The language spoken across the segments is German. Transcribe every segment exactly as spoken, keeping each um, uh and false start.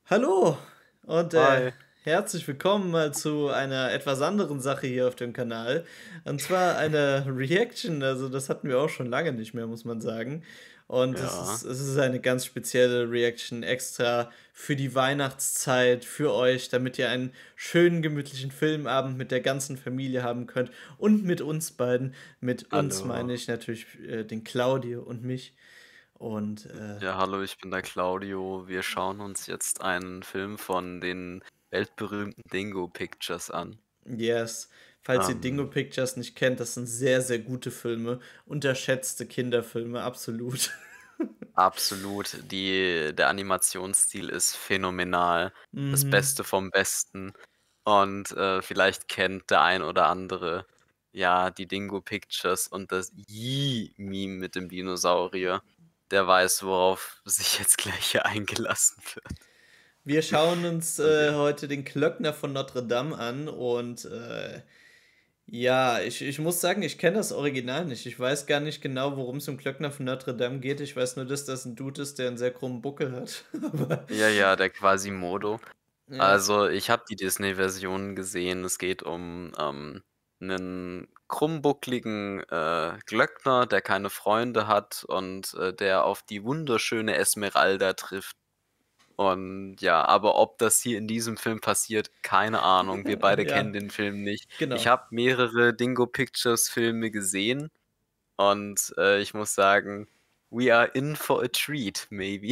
Hallo und, äh, Hi. herzlich willkommen mal zu einer etwas anderen Sache hier auf dem Kanal. Und zwar eine Reaction, also das hatten wir auch schon lange nicht mehr, muss man sagen. Und es ist Ja, es ist eine ganz spezielle Reaction extra für die Weihnachtszeit, für euch, damit ihr einen schönen, gemütlichen Filmabend mit der ganzen Familie haben könnt und mit uns beiden. Mit uns hallo. meine ich natürlich, äh, den Claudio und mich. Und, äh Ja, hallo, ich bin der Claudio. Wir schauen uns jetzt einen Film von den weltberühmten Dingo Pictures an. Yes. Falls ihr Dingo Ähm, Pictures nicht kennt, das sind sehr, sehr gute Filme, unterschätzte Kinderfilme, absolut. absolut. Die der Animationsstil ist phänomenal. Das Mhm. Beste vom Besten. Und, äh, vielleicht kennt der ein oder andere, ja, die Dingo Pictures und das Yii-Meme mit dem Dinosaurier. Der weiß, worauf sich jetzt gleich hier eingelassen wird. Wir schauen uns, Und äh, ja. heute den Klöckner von Notre Dame an und, äh, ja, ich ich muss sagen, ich kenne das Original nicht. Ich weiß gar nicht genau, worum es im Klöckner von Notre Dame geht. Ich weiß nur, dass das ein Dude ist, der einen sehr krummen Buckel hat. Aber Ja, ja, der Quasimodo. ja. Also, ich habe die Disney-Version gesehen. Es geht um, ähm, 'nen krummbuckligen, äh, Glöckner, der keine Freunde hat und, äh, der auf die wunderschöne Esmeralda trifft. Und ja, aber ob das hier in diesem Film passiert, keine Ahnung. Wir beide kennen Ja, den Film nicht. Ich genau. habe mehrere Dingo Pictures Filme gesehen und, äh, ich muss sagen, we are in for a treat maybe.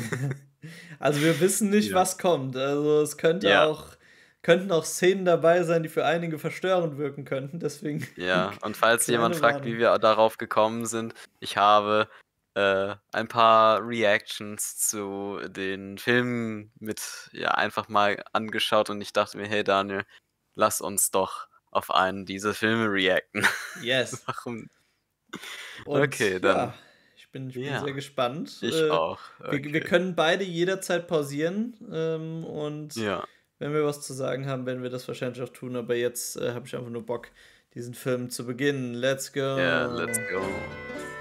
Also, wir wissen nicht, Ja. was kommt. Also, es könnte Ja. auch könnten auch Szenen dabei sein, die für einige verstörend wirken könnten, deswegen Ja, und falls jemand kleine fragt, wie Warnung. wir darauf gekommen sind, ich habe, äh, ein paar Reactions zu den Filmen mit ja, einfach mal angeschaut und ich dachte mir: „Hey Daniel, lass uns doch auf einen dieser Filme reacten." Yes. Warum okay, Und dann ja, ich bin ich bin sehr ja, gespannt. ich Äh, auch. wir wir Okay. können beide jederzeit pausieren, ähm, und Ja. wenn wir was zu sagen haben, werden wir das wahrscheinlich auch tun, aber jetzt, äh, habe ich einfach nur Bock, diesen Film zu beginnen. Let's Ja, let's go. go.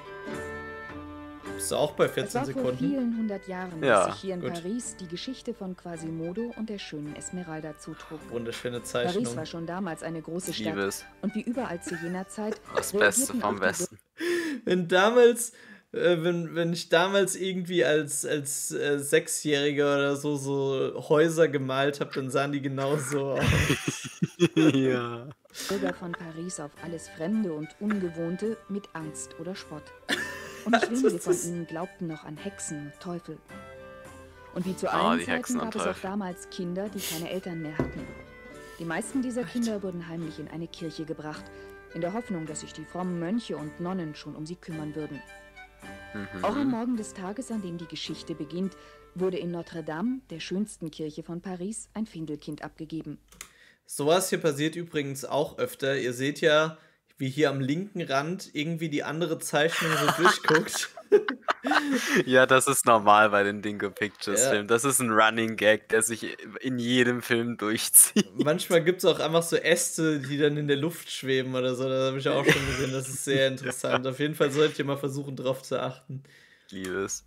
Bist du auch bei Es vierzehn war vor Sekunden? vielen hundert Jahren, dass sich Ja, hier in Gut. Paris die Geschichte von Quasimodo und der schönen Esmeralda zutrug. Wunderschöne Paris Zeichnung. war schon damals eine große ich liebe Stadt es. und wie überall zu jener Zeit Das Beste reagierten vom auch die Besten. Wenn damals äh, wenn wenn ich damals irgendwie als als, äh, Sechsjähriger oder so so Häuser gemalt habe, dann sahen die genauso aus. Ja. Bürger von Paris auf alles Fremde und Ungewohnte mit Angst oder Spott. Und nicht Also, wenige es von ist ihnen glaubten noch an Hexen und Teufel. Und wie zu Ah, allen die Hexen Zeiten und gab es auch Teufel. damals Kinder, die keine Eltern mehr hatten. Die meisten dieser Kinder wurden heimlich in eine Kirche gebracht, in der Hoffnung, dass sich die frommen Mönche und Nonnen schon um sie kümmern würden. Auch am Mhm. Morgen des Tages, an dem die Geschichte beginnt, wurde in Notre Dame, der schönsten Kirche von Paris, ein Findelkind abgegeben. Sowas hier passiert übrigens auch öfter. Ihr seht ja, wie hier am linken Rand irgendwie die andere Zeichnung so durchguckt. Ja, das ist normal bei den Dingo Pictures Ja, Filmen. Das ist 'n Running Gag, der sich in jedem Film durchzieht. manchmal gibt's auch einfach so Äste, die dann in der Luft schweben oder so. Das habe ich auch schon gesehen. Das ist sehr Ja, interessant. Auf jeden Fall solltet ihr mal versuchen, drauf zu achten. ich liebe es.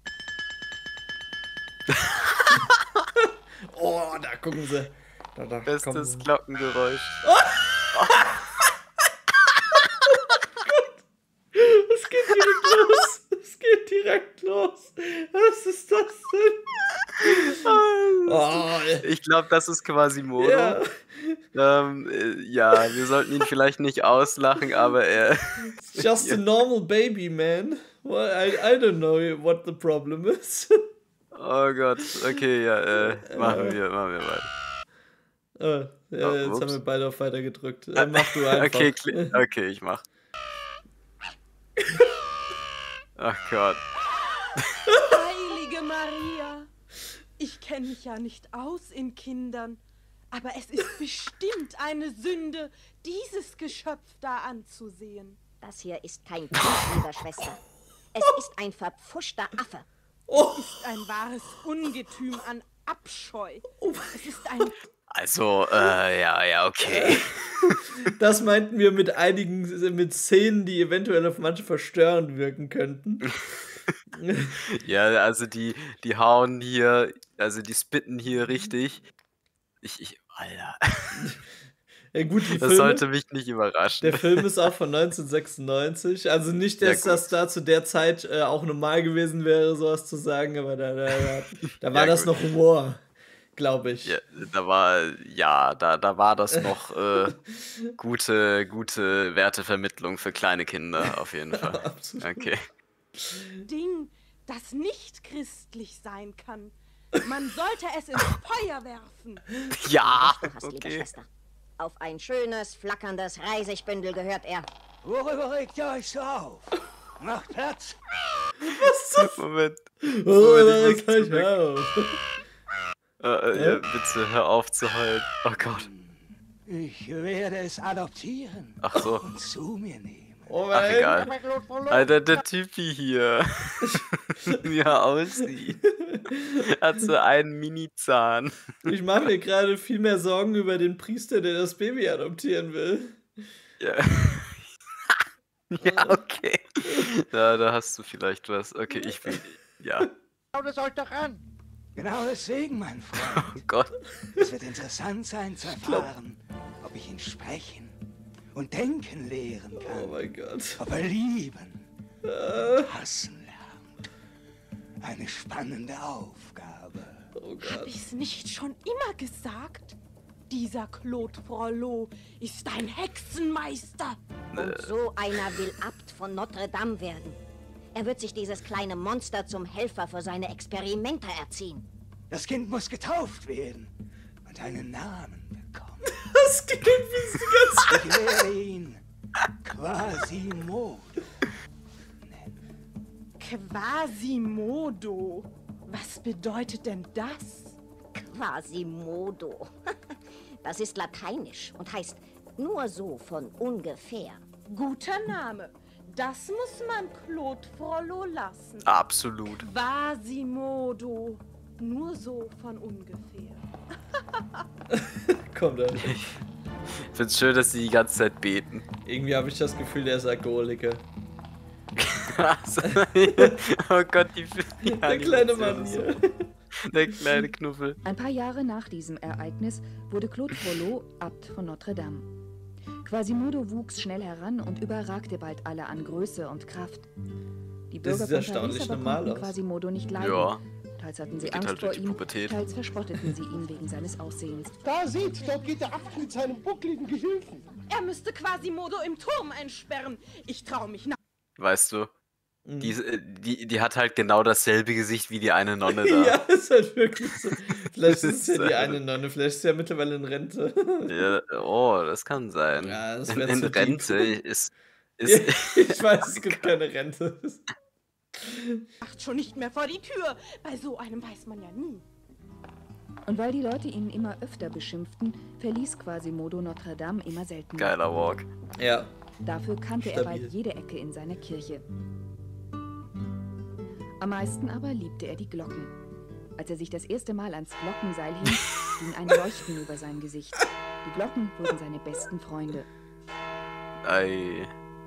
Oh, da gucken sie. Da da kommen Bestes sie. Glockengeräusch. Es geht direkt los. Es geht direkt los. Was ist das denn? Oh, Ich glaube, das ist Quasimodo. ja. Ähm, äh, ja, wir sollten ihn vielleicht nicht auslachen, aber er It's just ja. a normal baby, man. Well, I, I don't know what the problem is. Oh Gott, okay, ja, äh, machen äh, wir machen wir weiter. äh, Oh, ja, jetzt haben wir ups. beide auf Weiter gedrückt. Äh, mach du Okay, einfach. kli okay, ich mache. Ach Gott. Heilige Maria, ich kenne mich ja nicht aus in Kindern, aber es ist bestimmt eine Sünde, dieses Geschöpf da anzusehen. Das hier ist kein Kind, liebe Schwester. Es ist ein verpfuschter Affe. Oh, Ist ein wahres Ungetüm an Abscheu. oh Es ist ein Also, äh, ja, ja, okay. das meinten wir mit einigen, mit Szenen, die eventuell auf manche verstörend wirken könnten. Ja, also die, die hauen hier, also die spitten hier richtig. Ich, ich, Alter. Ja gut, die Das Filme, sollte mich nicht überraschen. der Film ist auch von neunzehnhundertsechsundneunzig, also nicht, dass Ja, das gut. da zu der Zeit äh, auch normal gewesen wäre, sowas zu sagen, aber da, da, da, da war Ja, das gut. noch Humor, glaube ich. Ja, da war, ja, da, da war das noch äh, gute, gute Wertevermittlung für kleine Kinder, auf jeden Fall. Absolut. Okay. Ding, das nicht christlich sein kann. Man sollte es ins Feuer werfen. Ja, Du hast, liebe okay. Schwester. Auf ein schönes, flackerndes Reisigbündel gehört er. Worüber regt ihr euch so auf? Macht Platz! Moment. Oh, Moment, ich muss gleich zurück. auf. Äh, äh, ja, bitte hör auf zu heulen. Oh Gott. Ich werde es adoptieren Ach so. und zu mir nehmen. Oh Ach, mein egal. Alter, der Typi hier. Wie er aussieht. Hat so einen Mini-Zahn. Ich mache mir gerade viel mehr Sorgen über den Priester, der das Baby adoptieren will. Ja. Ja, okay. Da, da hast du vielleicht was. Okay, ich bin. Ja. Genau deswegen, mein Freund. Oh Gott. Es wird interessant sein zu erfahren, ob ich ihn sprechen und denken lehren Oh kann. mein Gott. Ob er lieben, hassen lernt. Eine spannende Aufgabe. Oh Hab Gott. ich's nicht schon immer gesagt? Dieser Claude Frollo ist ein Hexenmeister. Und so einer will Abt von Notre Dame werden. Er wird sich dieses kleine Monster zum Helfer für seine Experimente erziehen. Das Kind muss getauft werden und einen Namen bekommen. Das geht wie die ganze. Ich werde ihn Quasimodo. Quasimodo. Was bedeutet denn das? Quasimodo. Das ist lateinisch und heißt nur so von ungefähr. Guter Name. Das muss man Claude Frollo lassen. Absolut. Quasimodo. Nur so von ungefähr. Komm dann. Ich find's schön, dass sie die ganze Zeit beten. Irgendwie habe ich das Gefühl, der ist Alkoholiker. Also, oh Gott, die, die Der kleine Animation Mann ist hier. so- Der kleine Knuffel. Ein paar Jahre nach diesem Ereignis wurde Claude Frollo Abt von Notre Dame. Quasimodo wuchs schnell heran und überragte bald alle an Größe und Kraft. Die Das Bürger sieht von erstaunlich Paris aber normal konnten aus. Quasimodo nicht leiden. Ja. Teils hatten sie Geht Angst halt vor durch die ihm, Pubertät. teils verspotteten sie ihn wegen seines Aussehens. Da sieht, dort geht der Abt mit seinem buckligen Gehilfen. Er müsste Quasimodo im Turm einsperren. Ich traue mich nach. Weißt du? Mhm. Die, äh, die, die hat halt genau dasselbe Gesicht wie die eine Nonne da. Ja, ist halt wirklich so. Vielleicht Das ist es ja ist, die äh, eine Nonne, vielleicht ist sie ja mittlerweile in Rente. Ja, oh, das kann sein. Ja, das in wär in zu deep. Rente ist. ist Ich weiß, es gibt keine Rente. Macht schon nicht mehr vor die Tür. Bei so einem weiß man ja nie. Und weil die Leute ihn immer öfter beschimpften, verließ Quasimodo Notre Dame immer seltener. Geiler Walk. Ja. Dafür kannte er Stabil. bald jede Ecke in seiner Kirche. Am meisten aber liebte er die Glocken. Als er sich das erste Mal ans Glockenseil hing, ging ein Leuchten über sein Gesicht. Die Glocken wurden seine besten Freunde. Ei.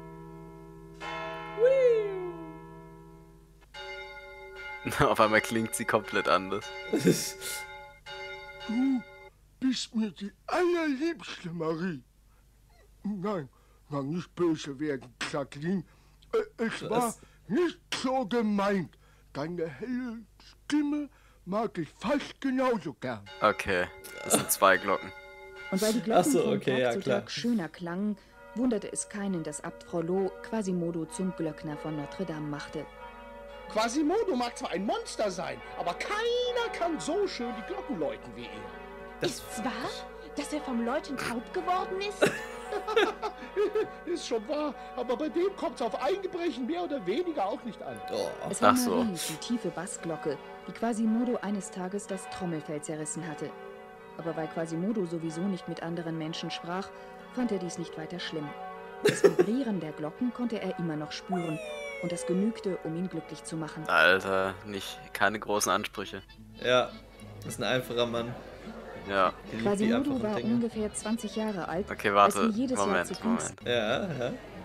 Auf einmal klingt sie komplett anders. Du bist mir die allerliebste, Marie. Nein, nein, nicht böse werden, Jacqueline. Äh, Es war Was? nicht so gemeint. Deine helle Stimme mag ich fast genauso gern. Okay, das sind zwei Glocken. Und weil die Glocken Ach so, von okay, Tag ja, zu klar. Tag schöner klangen, wunderte es keinen, dass Abt Frollo Quasimodo zum Glöckner von Notre Dame machte. Quasimodo mag zwar ein Monster sein, aber keiner kann so schön die Glocken läuten wie er. Ist's wahr, dass er vom Läuten taub geworden ist? Ist schon wahr, aber bei dem kommt's auf Eingebrechen mehr oder weniger auch nicht an. Oh. Es war Ach so. Marie, die tiefe Bassglocke, die Quasimodo eines Tages das Trommelfell zerrissen hatte. Aber weil Quasimodo sowieso nicht mit anderen Menschen sprach, fand er dies nicht weiter schlimm. Das Vibrieren der Glocken konnte er immer noch spüren und das genügte, um ihn glücklich zu machen. Alter, nicht, keine großen Ansprüche. Ja, ist ein einfacher Mann. Ja. Die liebt die Quasimodo einfachen war Dinge. ungefähr zwanzig Jahre alt, Okay, als warte. ihn jedes Jahr Moment, zu Kunst Moment. Ja, ja.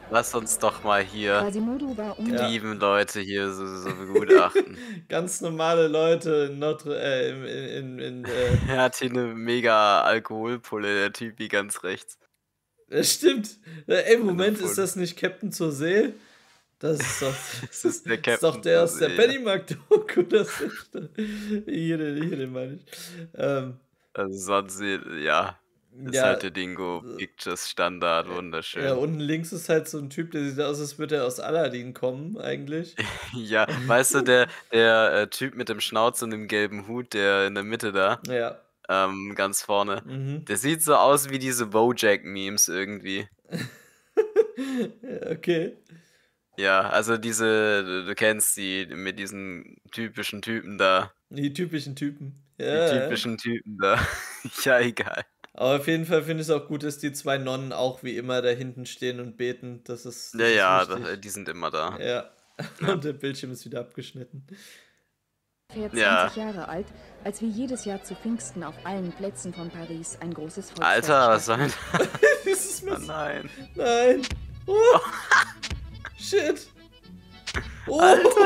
lass uns doch mal hier Quasimodo war die um... Ja. lieben Leute hier so, so begutachten. Ganz normale Leute in Notre... Äh, in... in, in äh, Er hat hier eine mega Alkoholpulle, der Typ wie ganz rechts. das stimmt. Äh, Ey, Moment, Voll. ist das nicht Captain zur See? Das ist doch... Das ist der Das ist doch Captain der zur aus der See, ja. Pennymark-Doku. Das ist hier, den, hier, den meine ich. Ähm, Also sonst, ja, ist ja, halt der Dingo Pictures Standard, wunderschön. ja, unten links ist halt so ein Typ, der sieht aus, als würde er aus Aladdin kommen, eigentlich. Ja, weißt du, der, der äh, Typ mit dem Schnauz und dem gelben Hut, der in der Mitte da, Ja. ähm, ganz vorne, Mhm. der sieht so aus wie diese Bojack-Memes irgendwie. Ja, okay. Ja, also diese, du, du kennst die mit diesen typischen Typen da. Die typischen Typen. Die Ja, ja. typischen Typen da. Ja, egal. Aber auf jeden Fall finde ich es auch gut, dass die zwei Nonnen auch wie immer da hinten stehen und beten. Das ist, das Ja, ist ja, wichtig. da, die sind immer da. Ja. Und der Bildschirm ist wieder abgeschnitten. ungefähr Ja. zwanzig Jahre alt, als wie jedes Jahr zu Pfingsten auf allen Plätzen von Paris ein großes Volksfest Alter, was soll stattfand. denn Dieses Oh Messer. nein. Nein. Oh. Shit. Oh.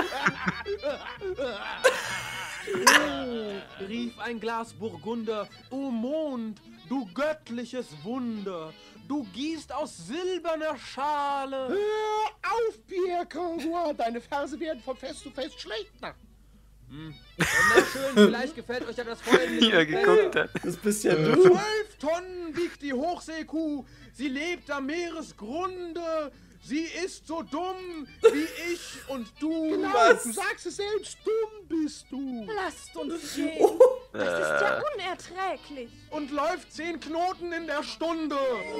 Oh, rief ein Glas Burgunder, o Mond, du göttliches Wunder, du gießt aus silberner Schale. Hör auf, Pierre Canglois, deine Verse werden von Fest zu Fest schlechter. Hm. Na schön, vielleicht gefällt euch ja das folgende. Wie er geguckt hat. Das bist ja du. Zwölf Tonnen wiegt die Hochseekuh, sie lebt am Meeresgrunde, sie ist so dumm wie ich und du. Genau, Was? du sagst es selbst, dumm bist du. Lasst uns gehen. Das ist ja unerträglich. Und läuft zehn Knoten in der Stunde.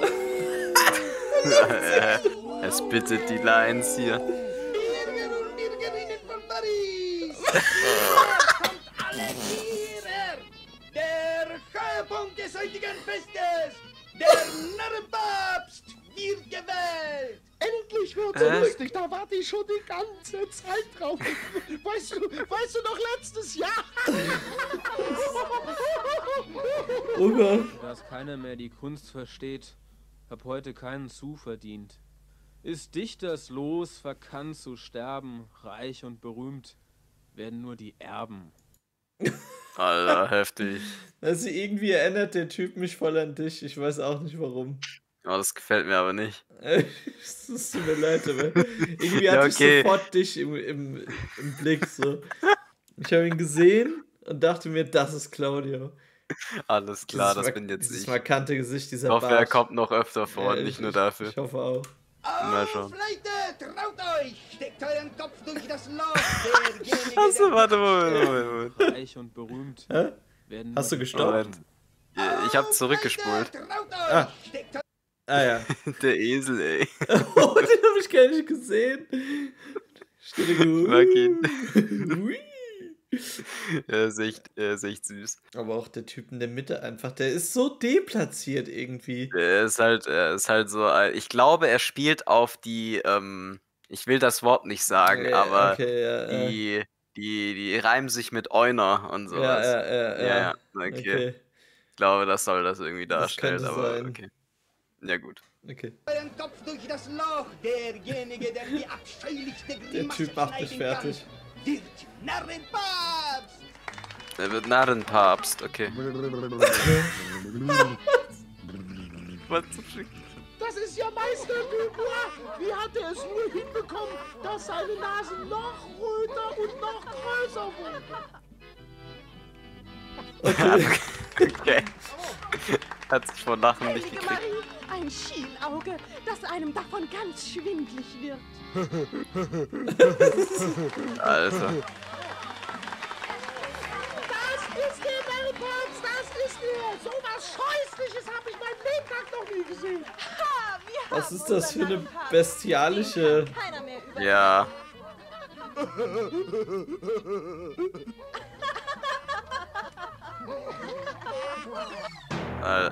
Es bittet die Lines hier. Bürger und Bürgerinnen von Paris! Kommt alle hierher! Der Höhepunkt des heutigen Festes! Der Narrenpapst wird gewählt! Endlich wird so Äh? lustig, da warte ich schon die ganze Zeit drauf. Weißt du, weißt du noch letztes Jahr? Oh Gott. Dass keiner mehr die Kunst versteht, hab heute keinen zuverdient. Ist Dichters Los verkannt zu sterben, reich und berühmt werden nur die Erben. Alter, heftig. Also irgendwie erinnert der Typ mich voll an dich. Ich weiß auch nicht warum. Oh, das gefällt mir aber nicht. Es tut mir leid, aber irgendwie Ja, hatte okay. ich sofort dich im, im, im Blick. So. Ich habe ihn gesehen und dachte mir, das ist Claudio. Alles klar, Dieses das mar- bin jetzt dieses ich. markante Gesicht, dieser Ich hoffe, Bart. er kommt noch öfter vor, Ja, nicht ich- nur ich- dafür. Ich hoffe auch. Mal Auf, schauen. Leute, traut euch! Steckt euren Kopf durch das Loch! Derjenige, Achso, der- warte, Moment, Moment, Moment. Reich und berühmt Hä? werden Hast du nur die gestoppt? Moment. Ja, Ich hab zurückgespult. Leute, traut euch! Ah. Steckt Ah ja. Der Esel, ey. Oh, den habe ich gar nicht gesehen. Steht da Mag ihn. Ui. Er ist echt, er ist echt süß. Aber auch der Typ in der Mitte einfach, der ist so deplatziert irgendwie. Er ist halt, er ist halt so, ein- ich glaube, er spielt auf die, ähm, ich will das Wort nicht sagen, Ja, aber okay, ja, ja. die, die, die reimen sich mit Euner und Ja, sowas. ja, ja, ja. Ja, ja, okay. Okay, Ich glaube, das soll das irgendwie Das darstellen, könnte aber sein. okay. Ja, gut. okay. euren Kopf durch das Loch! Derjenige, der die abscheulichste Der Grimasse Typ macht mich schneiden fertig. kann, wird Narrenpapst! Er wird Narrenpapst, okay. Was zum Schick? Das ist ja Meister Dubois. Wie hat er es nur hinbekommen, dass seine Nase noch röter und noch größer wurde? Okay. Hat sich vor Lachen nicht Heilige gekriegt. Marie, ein Schielauge, das einem davon ganz schwindlig wird. Alter. Das ist der Narrenpapst, das ist er. So was Scheußliches habe ich mein Lebtag noch nie gesehen. Ha, wir Was haben ist das für unseren eine Narrenpapst. bestialische... Den kann keiner mehr über- Ja. Äh,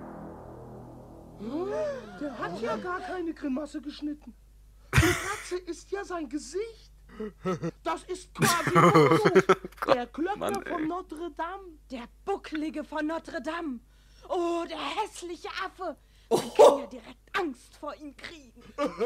Der hat ja gar keine Grimasse geschnitten. Die Katze ist ja sein Gesicht. Das ist Quasimodo, der Glöckner Mann, ey. von Notre Dame. Der Bucklige von Notre Dame. Oh, der hässliche Affe. Man kann ja direkt Angst vor ihm kriegen.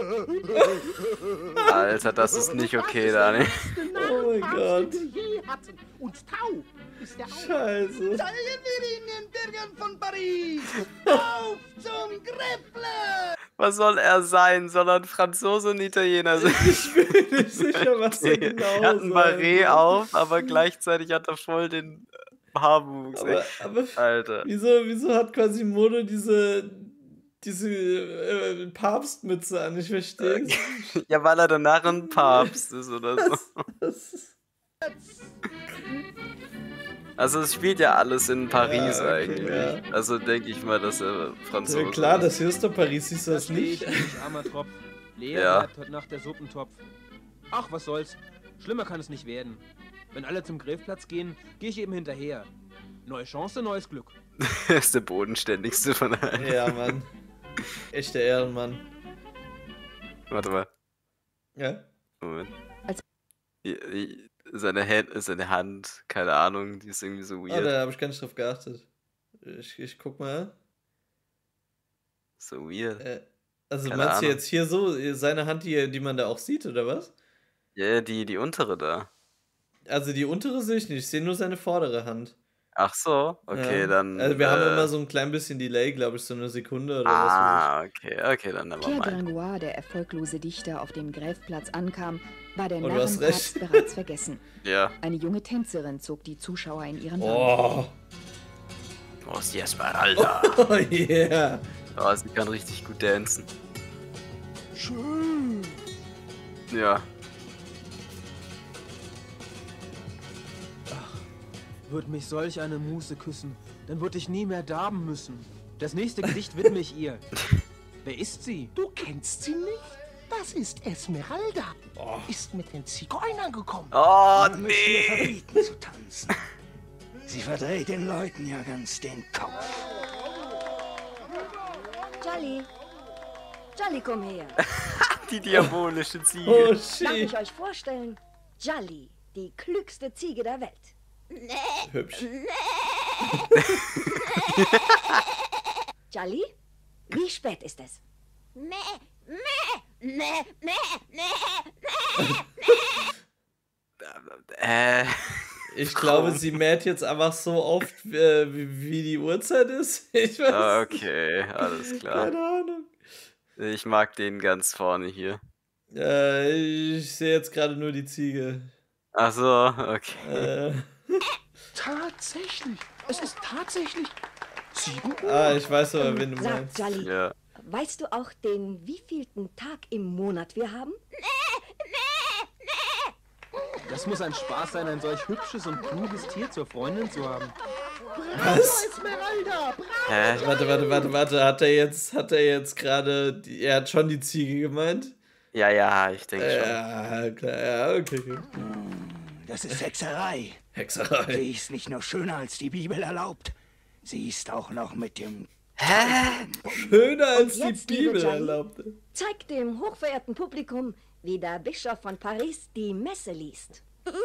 Alter, das ist nicht okay, Daniel. Oh mein Gott. Je hatten. Und taub ist er auch. Scheiße. Zeigen wir ihn den Bürgern von Paris. Auf zum Greffle! Was soll er sein? Soll er ein Franzose und Italiener sein? Ich bin nicht sicher, was er genau Er hat ein sein Barret soll. auf, aber gleichzeitig hat er voll den Haarwuchs. ey. Aber, aber Alter. wieso, wieso hat Quasimodo diese, diese äh, Papstmütze an? Ich verstehe es. Ja, weil er danach ein Papst ist oder so. Das ist- Also es spielt ja alles in Paris Ja, okay, eigentlich. ja. Also denke ich mal, dass er Franzose Ja, klar, ist. das hier ist doch Paris, siehst du Da das steh ich nicht? nicht, armer Tropf. Leer Ja. bleibt heute Nacht der Suppentopf. Ach, was soll's. Schlimmer kann es nicht werden. Wenn alle zum Grillplatz gehen, gehe ich eben hinterher. Neue Chance, neues Glück. Er ist der bodenständigste von allen. Ja, Mann. Echter Ehrenmann. Warte mal. Ja? Moment. Als- I- I- Seine Hand, seine Hand, keine Ahnung, die ist irgendwie so Oh, weird. da habe ich gar nicht drauf geachtet. Ich, ich guck mal. So weird. Äh, also Keine meinst du Ahnung. jetzt hier so, seine Hand, die, die man da auch sieht, oder was? Ja, die, die untere da. Also die untere sehe ich nicht, ich sehe nur seine vordere Hand. Ach so, okay, Ja. dann. Also wir haben äh, immer so ein klein bisschen Delay, glaube ich, so eine Sekunde oder Ah, okay, okay, dann never Pierre mind. Gringoire, der erfolglose Dichter, auf dem Greffplatz ankam, war der Oh, du hast Narrenpapst recht. bereits vergessen. Ja. Eine junge Tänzerin zog die Zuschauer in ihren was Bann. Oh, Oh, die Esmeralda. oh yeah. Oh, sie kann richtig gut dancen. Schön. Ja. Würd mich solch eine Muse küssen, dann würd ich nie mehr darben müssen. Das nächste Gedicht widme ich ihr. Wer ist sie? Du kennst sie nicht? Das ist Esmeralda. Ist mit den Zigeunern gekommen. Oh, Man müsste ihr nee. verbieten zu tanzen. Sie verdreht den Leuten ja ganz den Kopf. Jolly. Jolly, komm her. Die diabolische Ziege. Oh Darf ich shit. euch vorstellen? Jolly, die klügste Ziege der Welt. Hübsch. Jolly, wie spät ist es? Meh, meh, meh, meh, meh. Äh. Ich glaube, sie mäht jetzt einfach so oft, äh, wie, wie die Uhrzeit ist. Ich weiß Ah, nicht. Okay, alles klar. Keine Ahnung. Ich mag den ganz vorne hier. Äh, ich sehe jetzt gerade nur die Ziege. Ach so, okay. Äh, Tatsächlich. Es ist tatsächlich sieben Uhr. ah, ich weiß aber, wen du Sag, meinst. Jolly, Ja. weißt du auch, den wievielten Tag im Monat wir haben? Das muss ein Spaß sein, ein solch hübsches und kluges Tier zur Freundin zu haben. Was? Esmeralda, bravo. Hä? Warte, warte, warte, warte. Hat er jetzt, hat er jetzt gerade, die- er hat schon die Ziege gemeint? Ja, ja, ich denke schon. Ja, klar, ja, okay, okay. Das ist Hexerei. Hexerei. Sie ist nicht nur schöner als die Bibel erlaubt. Sie ist auch noch mit dem... Schöner als die jetzt, liebe Bibel Jolly? erlaubte. Zeig dem hochverehrten Publikum, wie der Bischof von Paris die Messe liest.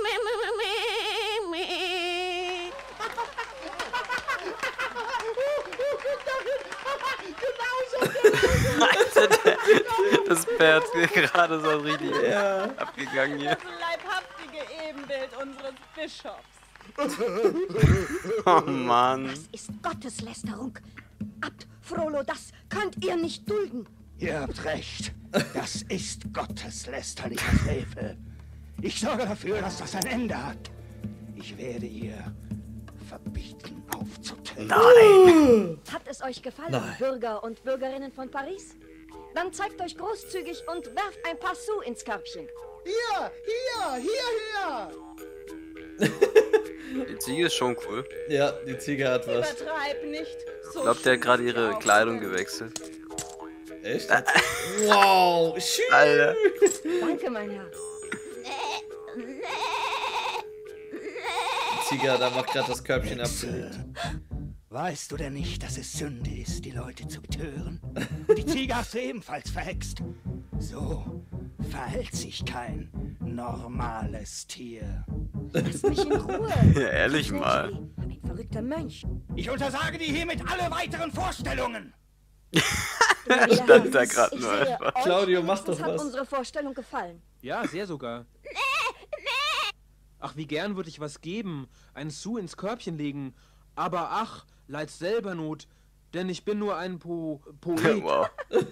Alter, der, das Pferd ist gerade so richtig Ja. abgegangen hier. Das leibhaftige Ebenbild unseres Bischofs. Oh Mann. Das ist Gotteslästerung. Abt Frollo, das könnt ihr nicht dulden. Ihr habt recht. Das ist gotteslästerlicher Frevel. Ich sorge dafür, dass das ein Ende hat. Ich werde ihr verbieten, aufzutreten. Nein. Hat es euch gefallen, Nein. Bürger und Bürgerinnen von Paris? Dann zeigt euch großzügig und werft ein paar Sous ins Körbchen. Hier, hier, hier, hier. Die Ziege ist schon cool. Ja, die Ziege hat was. Übertreib nicht. So Ich glaube, der hat gerade schön ihre sie Kleidung aussehen. gewechselt. Echt? Wow. Shit. Alter. Danke, mein Herr. Die Ziege hat einfach gerade das Körbchen abgelegt. Weißt du denn nicht, dass es Sünde ist, die Leute zu betören? Die Ziege hast du ebenfalls verhext. So verhält sich kein normales Tier. Lass mich in Ruhe. Ja, ehrlich mal. Ein verrückter Mönch. Ich untersage dir hiermit alle weiteren Vorstellungen. Ihr Stand da Herren, gerade ich nur sehe, einfach. euch Claudio, mach wenigstens doch hat was. unsere Vorstellung gefallen. Ja, sehr sogar. Ach, wie gern würde ich was geben, einen Sou ins Körbchen legen. Aber ach, leid selber Not, denn ich bin nur ein Po... Poet. Wow.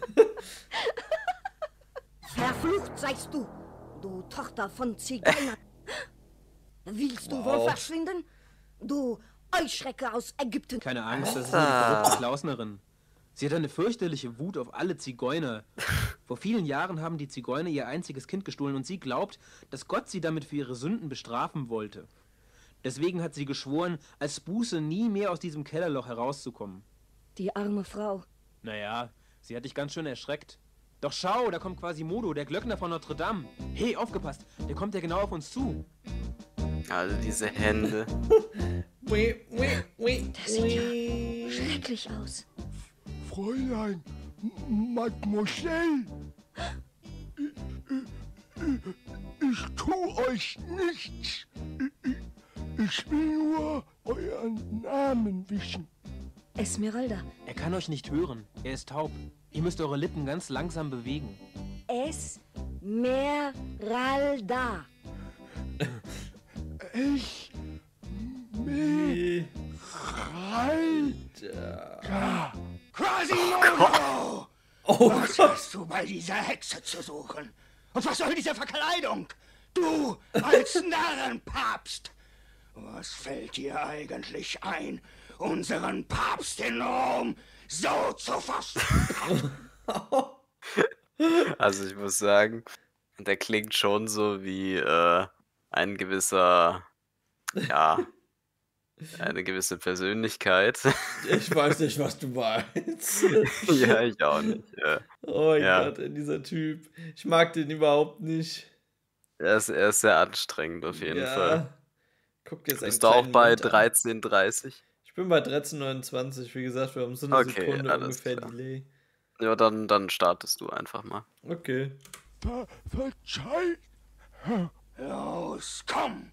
Verflucht seist du, du Tochter von Zigeunern. Willst du wohl Wow. verschwinden? Du Euschrecke aus Ägypten. Keine Angst, das ist nur die verrückte Klausnerin. Sie hat eine fürchterliche Wut auf alle Zigeuner. Vor vielen Jahren haben die Zigeuner ihr einziges Kind gestohlen und sie glaubt, dass Gott sie damit für ihre Sünden bestrafen wollte. Deswegen hat sie geschworen, als Buße nie mehr aus diesem Kellerloch herauszukommen. Die arme Frau. Naja, sie hat dich ganz schön erschreckt. Doch schau, da kommt Quasimodo, der Glöckner von Notre Dame. Hey, aufgepasst, der kommt ja genau auf uns zu. Also diese Hände. Ui, ui, ui, Das sieht ja ui. schrecklich aus. Fräulein, M- Mademoiselle, ich, ich, ich tu euch nichts. Ich, ich will nur euren Namen wissen. Esmeralda. Er kann euch nicht hören, er ist taub. Ihr müsst eure Lippen ganz langsam bewegen. Esmeralda. Ich Miralda. Quasimodo! Oh Was Gott. hast du bei dieser Hexe zu suchen? Und was soll diese Verkleidung? Du als Narrenpapst! Was fällt dir eigentlich ein, unseren Papst in Rom so zu verspotten? Also ich muss sagen, der klingt schon so wie äh, ein gewisser, ja, eine gewisse Persönlichkeit. Ich weiß nicht, was du meinst. Ja, ich auch nicht. Ja. Oh mein Ja. Gott, ey, dieser Typ. Ich mag den überhaupt nicht. Er ist, er ist sehr anstrengend auf jeden ja. Fall. Guck dir jetzt einen Bist du auch kleinen bei Mund an. dreizehn Uhr dreißig? Ich bin bei dreizehn Uhr neunundzwanzig. Wie gesagt, wir haben so eine Okay, Sekunde alles ungefähr klar. Delay. Ja, dann, dann startest du einfach mal. Okay. Ver Verzeih. Los, komm!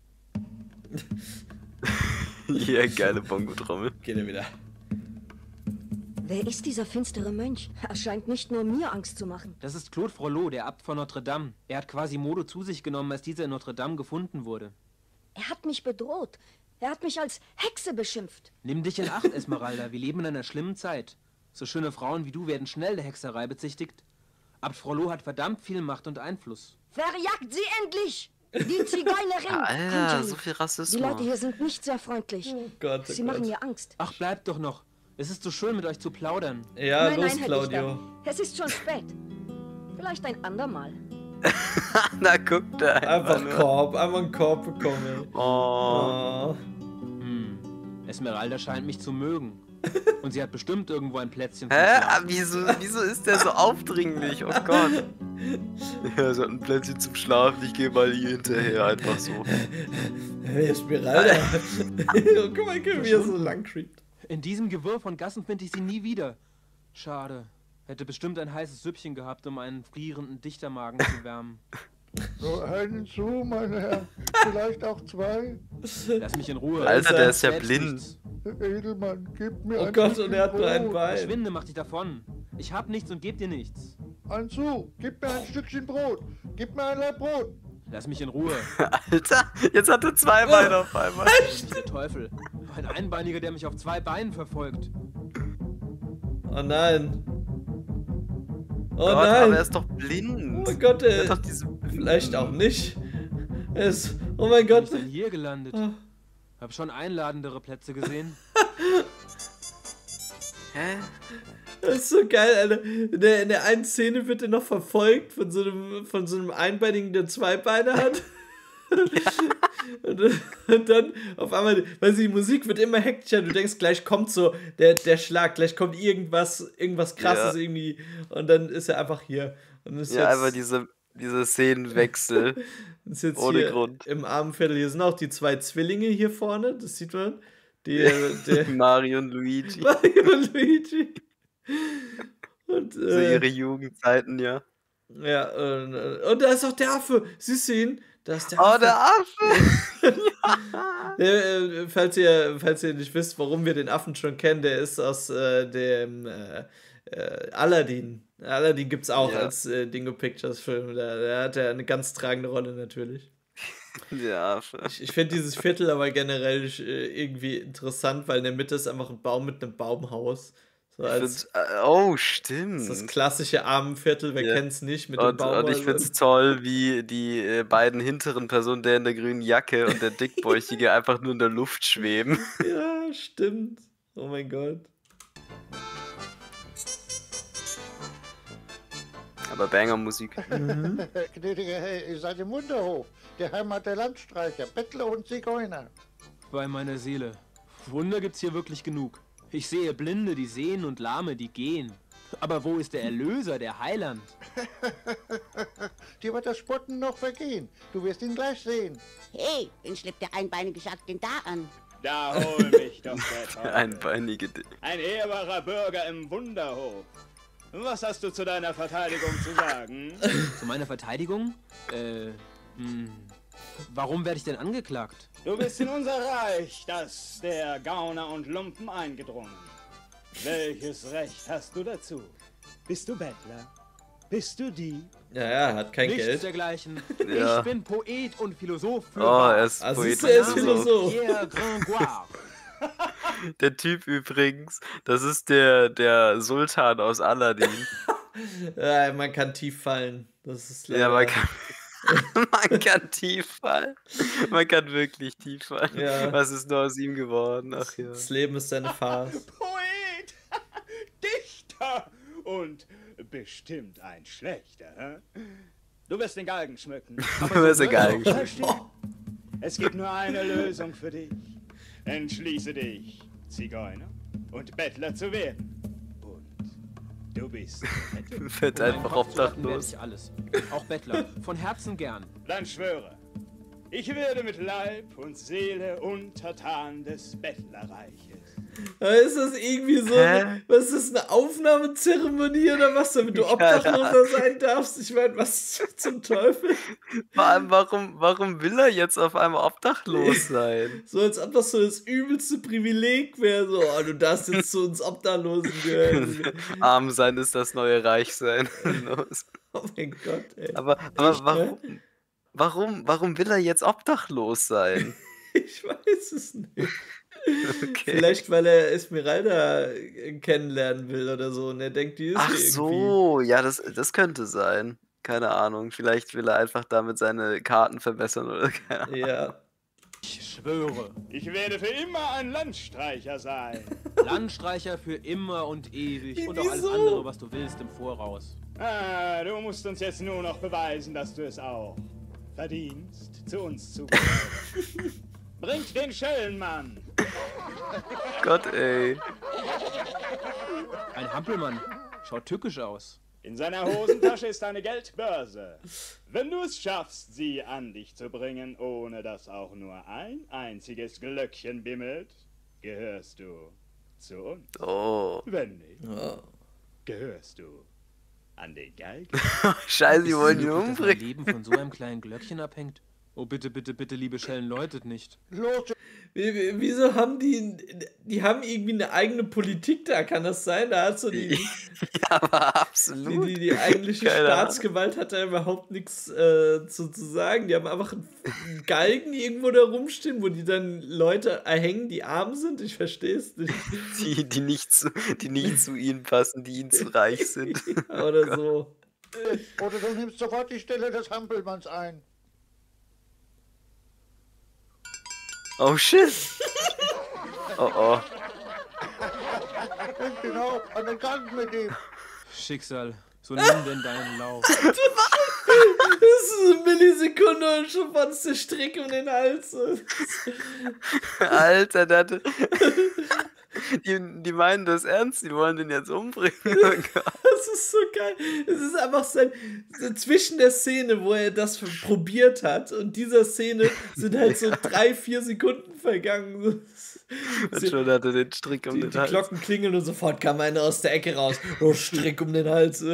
Hier, geile Bongo-Trommel. Geht er wieder. Wer ist dieser finstere Mönch? Er scheint nicht nur mir Angst zu machen. Das ist Claude Frollo, der Abt von Notre Dame. Er hat Quasimodo zu sich genommen, als dieser in Notre Dame gefunden wurde. Er hat mich bedroht. Er hat mich als Hexe beschimpft. Nimm dich in Acht, Esmeralda, wir leben in einer schlimmen Zeit. So schöne Frauen wie du werden schnell der Hexerei bezichtigt. Abt Frollo hat verdammt viel Macht und Einfluss. Verjagt sie endlich! Die Zigeunerin! Alter, Angeli, so viel die Leute Rassismus. hier sind nicht sehr freundlich. Oh Gott, oh Sie machen Gott. mir Angst. Ach, bleibt doch noch. Es ist so schön, mit euch zu plaudern. Ja, nein, los, nein, Herr Claudio. Dichter. Es ist schon spät. Vielleicht ein andermal. Na, guck da einfach, Einfach nur. Korb, einfach einen Korb bekommen. Oh. Oh. Hm. Esmeralda scheint mich zu mögen. Und sie hat bestimmt irgendwo ein Plätzchen zum Hä? Ah, Schlafen. wieso, wieso ist der so aufdringlich? Oh Gott. Ja, so ein Plätzchen zum Schlafen. Ich gehe mal hier hinterher, einfach so. Hey, Esmeralda. Oh, guck mal, wie er so lang creept. In diesem Gewirr von Gassen finde ich sie nie wieder. Schade. Hätte bestimmt ein heißes Süppchen gehabt, um einen frierenden Dichtermagen zu wärmen. So einen zu, meine Herren. Vielleicht auch zwei. Lass mich in Ruhe. Alter, der er ist ja Selbst blind. nichts. Edelmann, gib mir Oh ein Gott, Stückchen und er hat nur ein Brot. Bein. Verschwinde, mach dich davon. Ich hab nichts und geb dir nichts. Ein zu, gib mir ein Stückchen Brot. Gib mir ein Laib Brot. Lass mich in Ruhe. Alter, jetzt hat er zwei Beine auf einmal. Der Teufel. Ein Einbeiniger, der mich auf zwei Beinen verfolgt. Oh nein. Oh Gott, aber nein. er ist doch blind. Oh Gott, Er ey. hat doch diese... Vielleicht auch nicht. Er ist. Oh mein Bin Gott. ich denn hier gelandet? Oh. Hab schon einladendere Plätze gesehen. Hä? Das ist so geil, Alter. In der, in der einen Szene wird er noch verfolgt von so einem, von so einem Einbeinigen, der zwei Beine hat. und, und dann auf einmal, weil die Musik wird immer hektischer, du denkst, gleich kommt so der, der Schlag, gleich kommt irgendwas, irgendwas krasses Ja. irgendwie und dann ist er einfach hier. Und ist Ja, jetzt, einfach diese, diese Szenenwechsel. ist jetzt ohne hier Grund. im Armenviertel. Hier sind auch die zwei Zwillinge hier vorne, das sieht man. Die, der Mario und Luigi. Mario und Luigi. Und, So äh, ihre Jugendzeiten, ja. ja, und, und da ist auch der Affe. Siehst du ihn? Da ist der Oh, Affe. der Affe! Äh, äh, falls, ihr, falls ihr nicht wisst, warum wir den Affen schon kennen, der ist aus äh, dem äh, äh, Aladdin. Aladdin gibt's auch Ja. als äh, Dingo Pictures Film. Da, da hat er eine ganz tragende Rolle natürlich. Ja, Ich, ich finde dieses Viertel aber generell äh, irgendwie interessant, weil in der Mitte ist einfach ein Baum mit einem Baumhaus. So ich als find's, äh, oh, das stimmt. klassische Armenviertel, wer Ja. kennt's nicht, mit dem Und, und ich Baumhaus. find's toll, wie die äh, beiden hinteren Personen, der in der grünen Jacke und der dickbäuchige, einfach nur in der Luft schweben. Ja, stimmt. Oh mein Gott. Aber Banger-Musik. Gnädiger Herr, ihr seid im Wunderhof, der Heimat der Landstreicher, Bettler und Zigeuner. Bei meiner Seele. Wunder gibt's hier wirklich genug. Ich sehe Blinde, die sehen und Lahme, die gehen. Aber wo ist der Erlöser, der Heiland? Dir wird das Spotten noch vergehen. Du wirst ihn gleich sehen. Hey, wen schleppt der einbeinige Schack denn da an? Da hol mich doch der Der Teufel. einbeinige Ding. Ein ehrbarer Bürger im Wunderhof. Was hast du zu deiner Verteidigung zu sagen? Zu meiner Verteidigung? Äh, hm. Warum werde ich denn angeklagt? Du bist in unser Reich, das der Gauner und Lumpen eingedrungen. Welches Recht hast du dazu? Bist du Bettler? Bist du Dieb? Ja, ja, hat kein Nichts Geld. dergleichen. Ja. Ich bin Poet und Philosoph für Oh, er ist Also Poet. ist er ist und Philosoph. Pierre Gringoire. Der Typ übrigens, das ist der, der Sultan aus Aladdin. Ja, man kann tief fallen. Das ist leider... Ja, man kann, man kann tief fallen. Man kann wirklich tief fallen. Ja. Was ist nur aus ihm geworden? Ach ja. Das Leben ist eine Farce. Poet! Dichter! Und bestimmt ein schlechter, hä? Du wirst den Galgen schmücken. Du wirst den Galgen schmücken. Versteh? Es gibt nur eine Lösung für dich. Entschließe dich, Zigeuner und Bettler zu werden. Und du bist Bettler. Wird Um meinen einfach Kopf zu retten, werde obdachlos. ich alles. Auch Bettler. Von Herzen gern. Dann schwöre, ich werde mit Leib und Seele untertan des Bettlerreiches. Da ist das irgendwie so, Hä? was ist das, eine Aufnahmezeremonie oder was, damit du Keine Obdachloser sein darfst? Ich meine, was zum Teufel? Vor allem, warum, warum will er jetzt auf einmal obdachlos sein? So als ob das so das übelste Privileg wäre, so, oh, du darfst jetzt zu uns Obdachlosen gehören. Arm sein ist das neue Reich sein. Oh mein Gott, ey. aber aber Echt, ne? warum, warum, warum will er jetzt obdachlos sein? Ich weiß es nicht. Okay. Vielleicht, weil er Esmeralda äh, kennenlernen will oder so und er denkt, die ist Ach hier so, ja, das, das könnte sein. Keine Ahnung. Vielleicht will er einfach damit seine Karten verbessern oder keine Ahnung. irgendwie. Ja. Ich schwöre. Ich werde für immer ein Landstreicher sein. Landstreicher für immer und ewig. Wie- Und auch alles wieso? andere, was du willst, im Voraus. Ah, du musst uns jetzt nur noch beweisen, dass du es auch verdienst, zu uns zu gehören. Bringt den Schellenmann. Gott, ey. Ein Hampelmann. Schaut tückisch aus. In seiner Hosentasche ist eine Geldbörse. Wenn du es schaffst, sie an dich zu bringen, ohne dass auch nur ein einziges Glöckchen bimmelt, gehörst du zu uns. Oh. Wenn nicht, Oh. gehörst du an den Geigen. Scheiße, die Ist es wollen ihn möglich, dass mein umbringen. Leben von so einem kleinen Glöckchen abhängt? Oh, bitte, bitte, bitte, liebe Schellen, läutet nicht. Los, Wie- wie- Wieso haben die, die haben irgendwie eine eigene Politik da, kann das sein? Da hat so die, Ja, aber die, absolut. die, die eigentliche Keine Ahnung. Staatsgewalt hat da überhaupt nichts äh, zu, zu sagen. Die haben einfach einen Galgen irgendwo da rumstehen, wo die dann Leute erhängen, die arm sind. Ich verstehe es nicht. Die, die, nicht zu, die nicht zu ihnen passen, die ihnen zu reich sind. Oder so. oder du nimmst sofort die Stelle des Hampelmanns ein. Oh shit. Oh oh. Genau, an den Kant mit ihm. Schicksal, so nimm denn deinen Lauf. Das ist eine Millisekunde und schon war es der Strick um den Hals. Alter, der hatte. Die, die meinen das ernst, die wollen den jetzt umbringen. Oh Gott. Das ist so geil. Es ist einfach sein, so zwischen der Szene, wo er das probiert hat und dieser Szene sind halt so drei, vier Sekunden vergangen. Und schon hat er den Strick um Die, den die Hals. Glocken klingeln und sofort kam einer aus der Ecke raus. Oh, Strick um den Hals.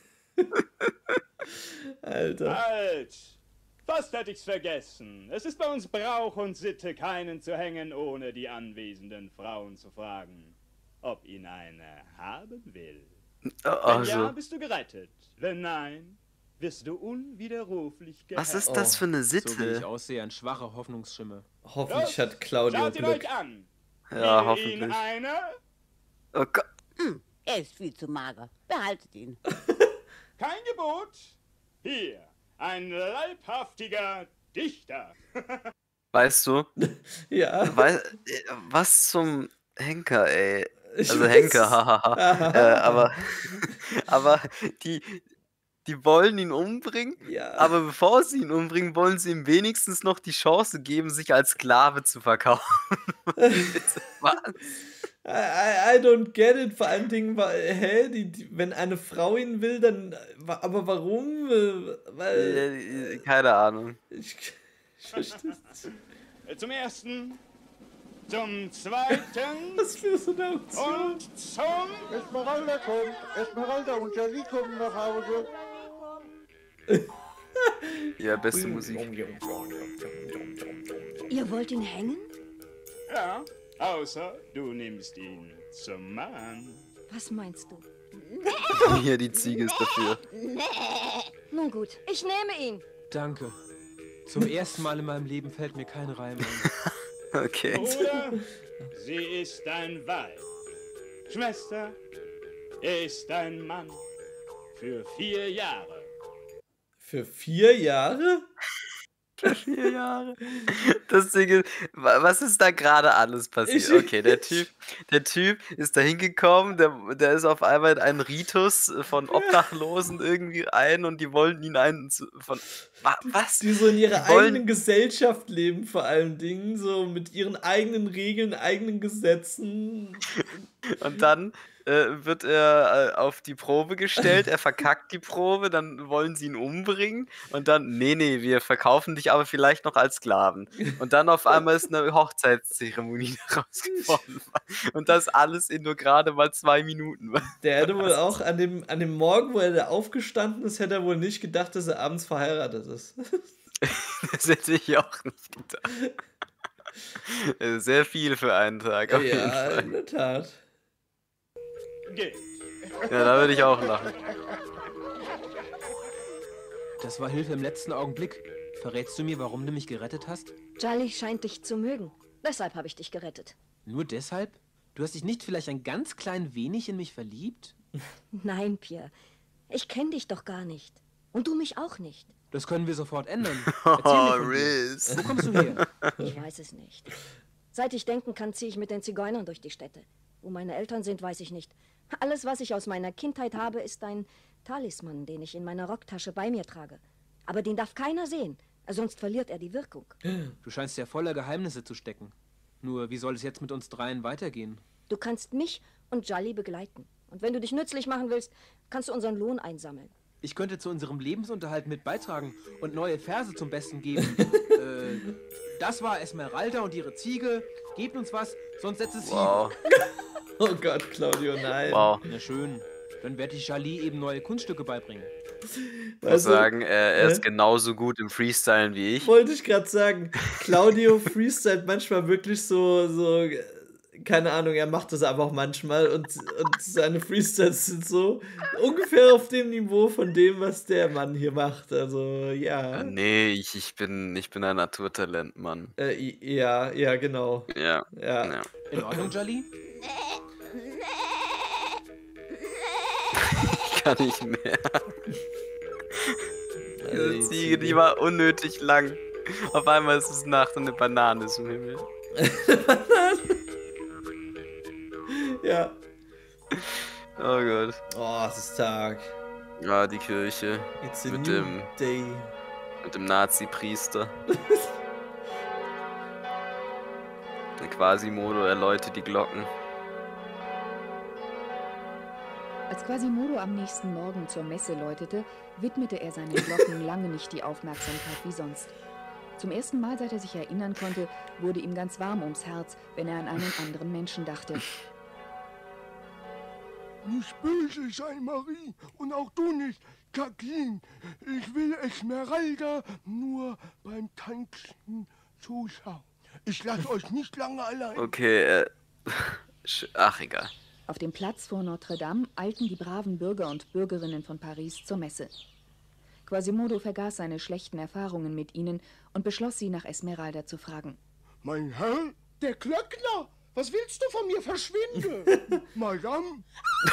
Alter. Halt! Fast hätte ich's vergessen. Es ist bei uns Brauch und Sitte, keinen zu hängen, ohne die anwesenden Frauen zu fragen, ob ihn eine haben will. Wenn Also, ja, bist du gerettet. Wenn nein, wirst du unwiderruflich gehängt. was ist das für eine So wie ich Sitte? aussehe, ein schwacher Hoffnungsschimmel. Hoffentlich hat Claudio Schaut ihn Glück. euch an. Ja, Will hoffentlich. ihn einer? Oh Gott. Hm, er ist viel zu mager. Behaltet ihn. Kein Gebot. Hier, ein leibhaftiger Dichter. Weißt du, Ja. wei- äh, was zum Henker, ey. Ich Also weiß Henker, es. hahaha. äh, aber, aber die, die wollen ihn umbringen, Ja. aber bevor sie ihn umbringen, wollen sie ihm wenigstens noch die Chance geben, sich als Sklave zu verkaufen. Bitte, was? I, I, I don't get it. Vor allen Dingen, wa- hä, die, die, wenn eine Frau ihn will, dann, wa- aber warum? Äh, Weil, Äh, Keine Ahnung. ich, ich verstehe es nicht. Äh, Zum ersten, zum zweiten Was für so eine Option. und zum... Esmeralda kommt. Esmeralda und Jolie kommen nach Hause. Ja, beste Musik. Ihr wollt ihn hängen? Ja, außer du nimmst ihn zum Mann. Was meinst du? Hier, die Ziege ist dafür. Nun gut, ich nehme ihn. Danke. Zum ersten Mal in meinem Leben fällt mir kein Reim ein. Okay. Bruder, sie ist ein Weib. Schwester, er ist ein Mann. Für vier Jahre. Für vier Jahre? Vier Jahre. Das Ding ist, wa- was ist da gerade alles passiert? Ich- Okay, der Typ, der Typ ist da hingekommen, der, der ist auf einmal in einen Ritus von Obdachlosen irgendwie ein und die wollen ihn einen zu- von. wa- Was? Die so in ihrer Die wollen- eigenen Gesellschaft leben, vor allen Dingen, so mit ihren eigenen Regeln, eigenen Gesetzen. Und dann äh, wird er äh, auf die Probe gestellt, er verkackt die Probe, dann wollen sie ihn umbringen und dann, nee, nee, wir verkaufen dich aber vielleicht noch als Sklaven. Und dann auf einmal ist eine Hochzeitszeremonie daraus geworden. Und das alles in nur gerade mal zwei Minuten. Der hätte wohl auch an dem, an dem Morgen, wo er da aufgestanden ist, hätte er wohl nicht gedacht, dass er abends verheiratet ist. Das hätte ich auch nicht gedacht. Äh, Sehr viel für einen Tag. Auf jeden Ja, Fall. in der Tat. Geht. Ja, da würde ich auch lachen. Das war Hilfe im letzten Augenblick. Verrätst du mir, warum du mich gerettet hast? Jolly scheint dich zu mögen. Deshalb habe ich dich gerettet. Nur deshalb? Du hast dich nicht vielleicht ein ganz klein wenig in mich verliebt? Nein, Pierre. Ich kenne dich doch gar nicht. Und du mich auch nicht. Das können wir sofort ändern. Oh, Erzähl mir von dir. Riz. Wo kommst du her? Ich weiß es nicht. Seit ich denken kann, ziehe ich mit den Zigeunern durch die Städte. Wo meine Eltern sind, weiß ich nicht. Alles, was ich aus meiner Kindheit habe, ist ein Talisman, den ich in meiner Rocktasche bei mir trage. Aber den darf keiner sehen, sonst verliert er die Wirkung. Du scheinst ja voller Geheimnisse zu stecken. Nur, wie soll es jetzt mit uns dreien weitergehen? Du kannst mich und Jolly begleiten. Und wenn du dich nützlich machen willst, kannst du unseren Lohn einsammeln. Ich könnte zu unserem Lebensunterhalt mit beitragen und neue Verse zum Besten geben. äh, das war Esmeralda und ihre Ziege. Gebt uns was, sonst setzt es Wow. Oh Gott, Claudio, nein. Wow. Na schön. Dann werde ich Jali eben neue Kunststücke beibringen. Ich muss Weißt du, sagen, er, er ist äh? genauso gut im Freestylen wie ich. wollte ich gerade sagen, Claudio freestylt manchmal wirklich so, so, äh, keine Ahnung, er macht das aber auch manchmal und, und seine Freestyles sind so ungefähr auf dem Niveau von dem, was der Mann hier macht. Also, ja. Nee, ich, ich, bin, ich bin ein Naturtalent, Mann. Äh, i- ja, ja, genau. Ja. Ja. ja. In Ordnung, Jali? Ich kann nicht mehr. Also, Diese Ziege, die war unnötig lang. Auf einmal ist es Nacht und eine Banane ist im Himmel. Ja. Oh Gott. Oh, es ist Tag. Ja, die Kirche. It's a Mit new dem, day. mit dem Nazi-Priester. Der Quasimodo erläutet die Glocken. Als Quasimodo am nächsten Morgen zur Messe läutete, widmete er seinen Glocken lange nicht die Aufmerksamkeit wie sonst. Zum ersten Mal, seit er sich erinnern konnte, wurde ihm ganz warm ums Herz, wenn er an einen anderen Menschen dachte. Nicht böse sein, Marie, und auch du nicht, Jacqueline. Ich will Esmeralda nur beim Tanzen zuschauen. Ich lasse euch nicht lange allein. Okay, äh. sch- Ach, egal. Auf dem Platz vor Notre Dame eilten die braven Bürger und Bürgerinnen von Paris zur Messe. Quasimodo vergaß seine schlechten Erfahrungen mit ihnen und beschloss, sie nach Esmeralda zu fragen. Mein Herr, der Glöckner, was willst du von mir? Verschwinde! Madame!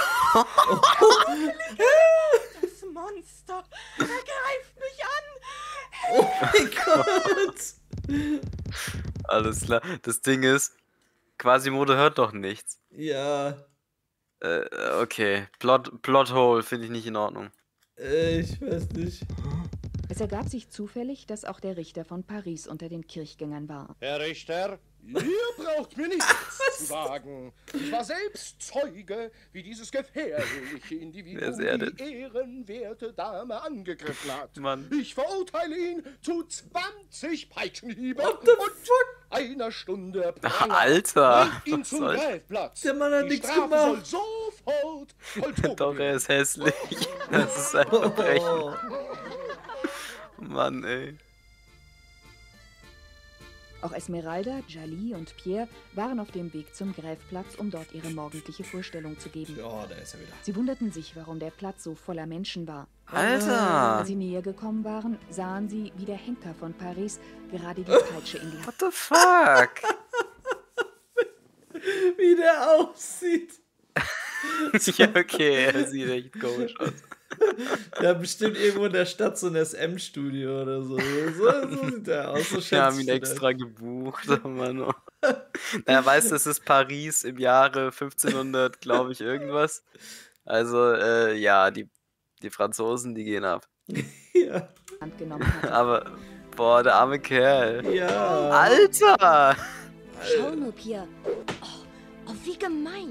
Das Monster! Er greift mich an! Oh mein Gott! Alles klar. Das Ding ist, Quasimodo hört doch nichts. Ja. Äh, okay. Plot, Plothole finde ich nicht in Ordnung. Äh, ich weiß nicht. Es ergab sich zufällig, dass auch der Richter von Paris unter den Kirchgängern war. Herr Richter, ihr braucht mir nichts zu sagen. Ich war selbst Zeuge, wie dieses gefährliche Individuum die ehrenwerte Dame angegriffen hat. Mann. Ich verurteile ihn zu zwanzig Peitschenhieben What the und fuck? einer Stunde Pranger. Alter! Ihn zum Was soll- Greifplatz. Der Mann hat Die nichts Strafe gemacht. soll sofort vollzogen Doch, er werden. ist hässlich. Das ist ein Verbrechen. Mann, ey. Auch Esmeralda, Djali und Pierre waren auf dem Weg zum Greifplatz, um dort ihre morgendliche Vorstellung zu geben. Ja, da ist er wieder. Sie wunderten sich, warum der Platz so voller Menschen war. Alter! Als sie näher gekommen waren, sahen sie, wie der Henker von Paris gerade die Peitsche in die Hand. What the fuck? Wie der aussieht. Ja, okay, er sieht echt komisch aus. Der hat bestimmt irgendwo in der Stadt so ein S M-Studio oder so. So, so sieht der aus. So Wir schätze haben ich ihn den extra gebucht. Oh Mann. Oh. Er weiß, das ist Paris im Jahre fünfzehnhundert, glaube ich, irgendwas. Also, äh, ja, die, die Franzosen, die gehen ab. Ja. Hand genommen hatte. Aber, boah, der arme Kerl. Ja. Alter! Schau nur, Pierre. Oh, oh, wie gemein.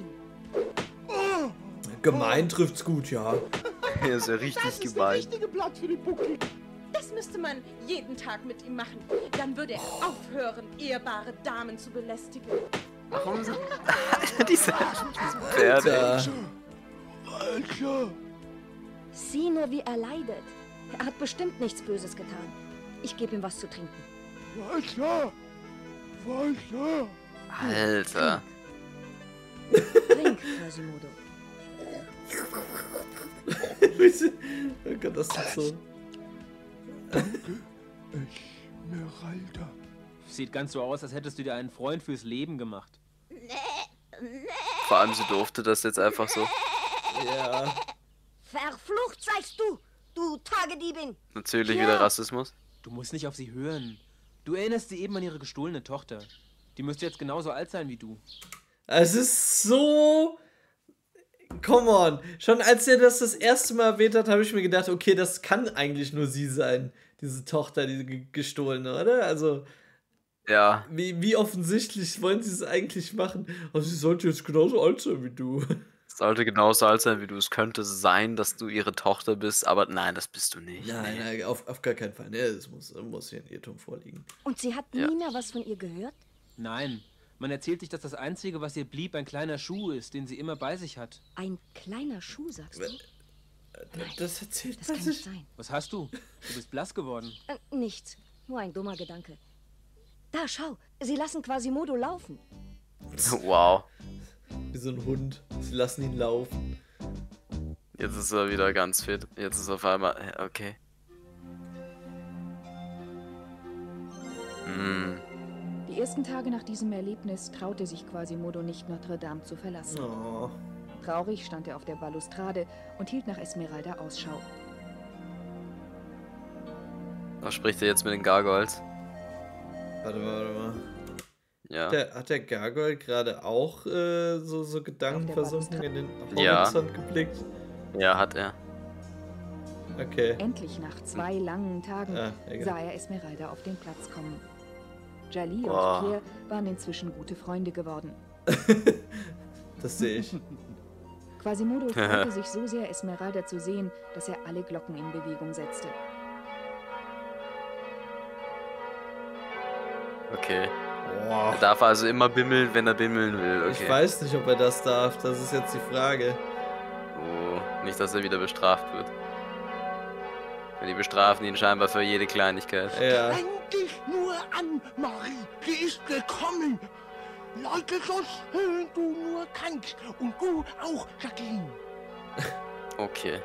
Gemein trifft's gut, ja. Er ist ja richtig Das ist der gemein. richtige Blatt für die Buckel. Das müsste man jeden Tag mit ihm machen. Dann würde er aufhören, ehrbare Damen zu belästigen. Warum sind diese Pferde? Alter. Alter! Sieh nur, wie er leidet. Er hat bestimmt nichts Böses getan. Ich gebe ihm was zu trinken. Wasser! Wasser! Alter. Trink, Quasimodo. Oh Gott, das ist so. Esmeralda. Sieht ganz so aus, als hättest du dir einen Freund fürs Leben gemacht. Vor allem, sie durfte das jetzt einfach so. Ja. Verflucht seist du, du Tagediebin. Natürlich Ja. wieder Rassismus. Du musst nicht auf sie hören. Du erinnerst sie eben an ihre gestohlene Tochter. Die müsste jetzt genauso alt sein wie du. Es ist so. Come on. Schon als er das das erste Mal erwähnt hat, habe ich mir gedacht, okay, das kann eigentlich nur sie sein. Diese Tochter, die ge- gestohlene, oder? Also, Ja. wie, wie offensichtlich wollen sie es eigentlich machen? Also, sie sollte jetzt genauso alt sein wie du. Sollte genauso alt sein wie du. Es könnte sein, dass du ihre Tochter bist, aber nein, das bist du nicht. Nein, Nee. nein, auf, auf gar keinen Fall. Nee, es muss, muss hier ein Irrtum vorliegen. Und sie hat Ja. nie mehr was von ihr gehört? Nein. Man erzählt sich, dass das Einzige, was ihr blieb, ein kleiner Schuh ist, den sie immer bei sich hat. Ein kleiner Schuh, sagst du? Das erzählt Das man kann sich. nicht sein. Was hast du? Du bist blass geworden. Äh, nichts. Nur ein dummer Gedanke. Da, schau. Sie lassen Quasimodo laufen. Wow. Wie so ein Hund. Sie lassen ihn laufen. Jetzt ist er wieder ganz fit. Jetzt ist auf einmal. Okay. Hm. Die ersten Tage nach diesem Erlebnis traute sich Quasimodo nicht, Notre Dame zu verlassen. Oh. Traurig stand er auf der Balustrade und hielt nach Esmeralda Ausschau. Was spricht er jetzt mit den Gargoyles? Warte mal, warte mal. Ja. Der, hat der Gargoyle gerade auch äh, so, so Gedanken Auf der versunken in den Ja. Horizont geblickt? Ja, hat er. Okay. Endlich nach zwei langen Tagen Ah, egal. sah er Esmeralda auf den Platz kommen. Djali Boah. und Pierre waren inzwischen gute Freunde geworden. Das sehe ich. Quasimodo freute sich so sehr, Esmeralda zu sehen, dass er alle Glocken in Bewegung setzte. Okay. Boah. Er darf also immer bimmeln, wenn er bimmeln will. Okay. Ich weiß nicht, ob er das darf. Das ist jetzt die Frage. Oh, nicht, dass er wieder bestraft wird. Weil die bestrafen ihn scheinbar für jede Kleinigkeit. Ja. Streng dich nur an, Marie. Sie ist gekommen. Leute, so schön du nur kannst. Und du auch, Jacqueline. Okay.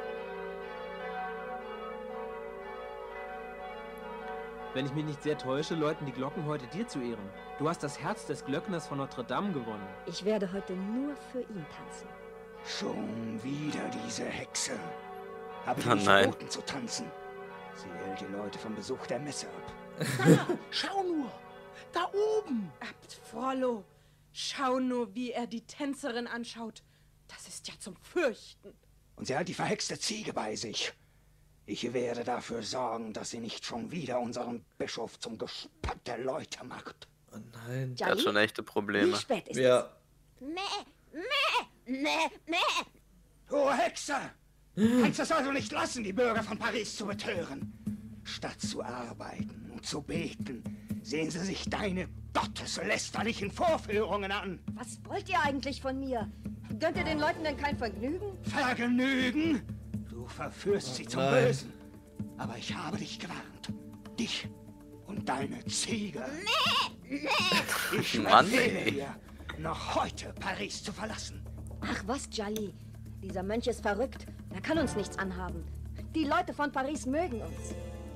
Wenn ich mich nicht sehr täusche, läuten die Glocken heute dir zu Ehren. Du hast das Herz des Glöckners von Notre Dame gewonnen. Ich werde heute nur für ihn tanzen. Schon wieder diese Hexe. Habe ich Oh nicht nein. verboten zu tanzen. Sie hält die Leute vom Besuch der Messe ab. Da, schau nur. Da oben. Abt Frollo, schau nur, wie er die Tänzerin anschaut. Das ist ja zum Fürchten. Und sie hat die verhexte Ziege bei sich. Ich werde dafür sorgen, dass sie nicht schon wieder unseren Bischof zum Gespött der Leute macht. Oh nein. Der hat schon echte Probleme. Wie spät ist Ja. es? Meh, meh, meh, meh. Du Hexe! Kannst es also nicht lassen, die Bürger von Paris zu betören. Statt zu arbeiten und zu beten, sehen sie sich deine gotteslästerlichen Vorführungen an. Was wollt ihr eigentlich von mir? Gönnt ihr den Leuten denn kein Vergnügen? Vergnügen? Du verführst sie zum Nein. Bösen. Aber ich habe dich gewarnt. Dich und deine Ziege. Ich Mann, befehle ey. dir, noch heute Paris zu verlassen. Ach was, Jolly. Dieser Mönch ist verrückt. Er kann uns nichts anhaben. Die Leute von Paris mögen uns.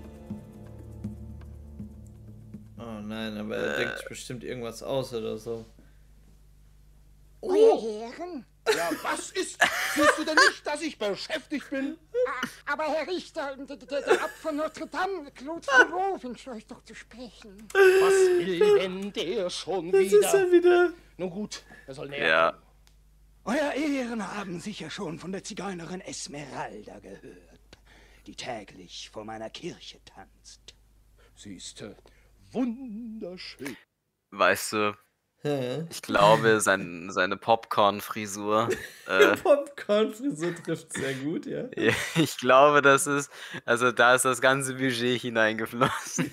Oh nein, aber er denkt sich bestimmt irgendwas aus oder so. Euer Ehren? Ja, was ist? Siehst du denn nicht, dass ich beschäftigt bin? Ah, aber Herr Richter, der, der, der Abt von Notre Dame, Claude Frollo, wünscht euch doch zu sprechen. Was will denn der schon Das wieder? ist er wieder. Nun gut, er soll näher Ja. kommen. Euer Ehren haben sicher schon von der Zigeunerin Esmeralda gehört, die täglich vor meiner Kirche tanzt. Sie ist äh, wunderschön. Weißt du, Hä? ich glaube, sein, seine Popcorn-Frisur. Äh, Popcorn-Frisur trifft sehr gut, ja. ich glaube, das ist. Also, da ist das ganze Budget hineingeflossen.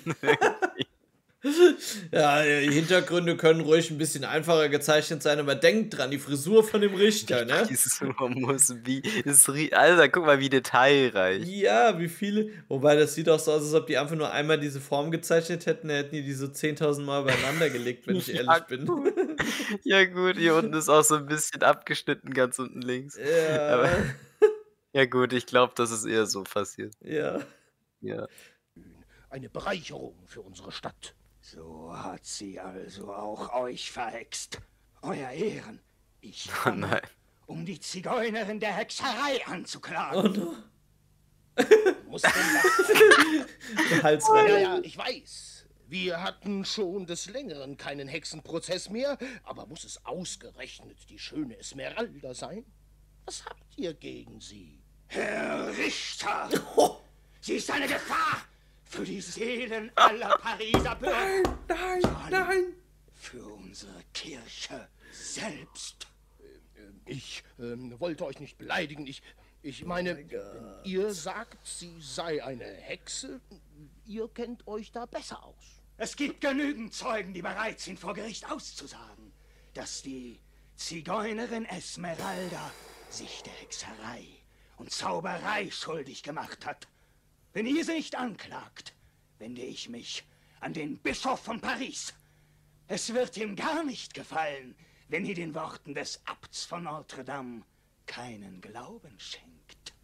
Ja, die Hintergründe können ruhig ein bisschen einfacher gezeichnet sein, aber denkt dran, die Frisur von dem Richter, ne? Die Frisur muss wie. Ist, ri- Alter, guck mal, wie detailreich. Ja, wie viele. Wobei, das sieht auch so aus, als ob die einfach nur einmal diese Form gezeichnet hätten, dann hätten die die so zehntausend Mal übereinander gelegt, wenn ich Ja, ehrlich bin. Ja, gut, hier unten ist auch so ein bisschen abgeschnitten, ganz unten links. Ja. Aber, ja, gut, ich glaube, das ist eher so passiert. Ja. Ja. Eine Bereicherung für unsere Stadt. So hat sie also auch euch verhext. Euer Ehren, ich Oh komme, nein. um die Zigeunerin der Hexerei anzuklagen. Oh no. Muss denn das? Der Hals rein. Ja, ja, ich weiß. Wir hatten schon des Längeren keinen Hexenprozess mehr, aber muss es ausgerechnet die schöne Esmeralda sein? Was habt ihr gegen sie? Herr Richter, sie ist eine Gefahr für die Seelen aller Pariser Bürger. Nein, Vor allem nein. für unsere Kirche selbst. Ich ähm, wollte euch nicht beleidigen. Ich, ich meine, wenn ihr sagt, sie sei eine Hexe, ihr kennt euch da besser aus. Es gibt genügend Zeugen, die bereit sind, vor Gericht auszusagen, dass die Zigeunerin Esmeralda sich der Hexerei und Zauberei schuldig gemacht hat. Wenn ihr sie nicht anklagt, wende ich mich an den Bischof von Paris. Es wird ihm gar nicht gefallen, wenn ihr den Worten des Abts von Notre Dame keinen Glauben schenkt.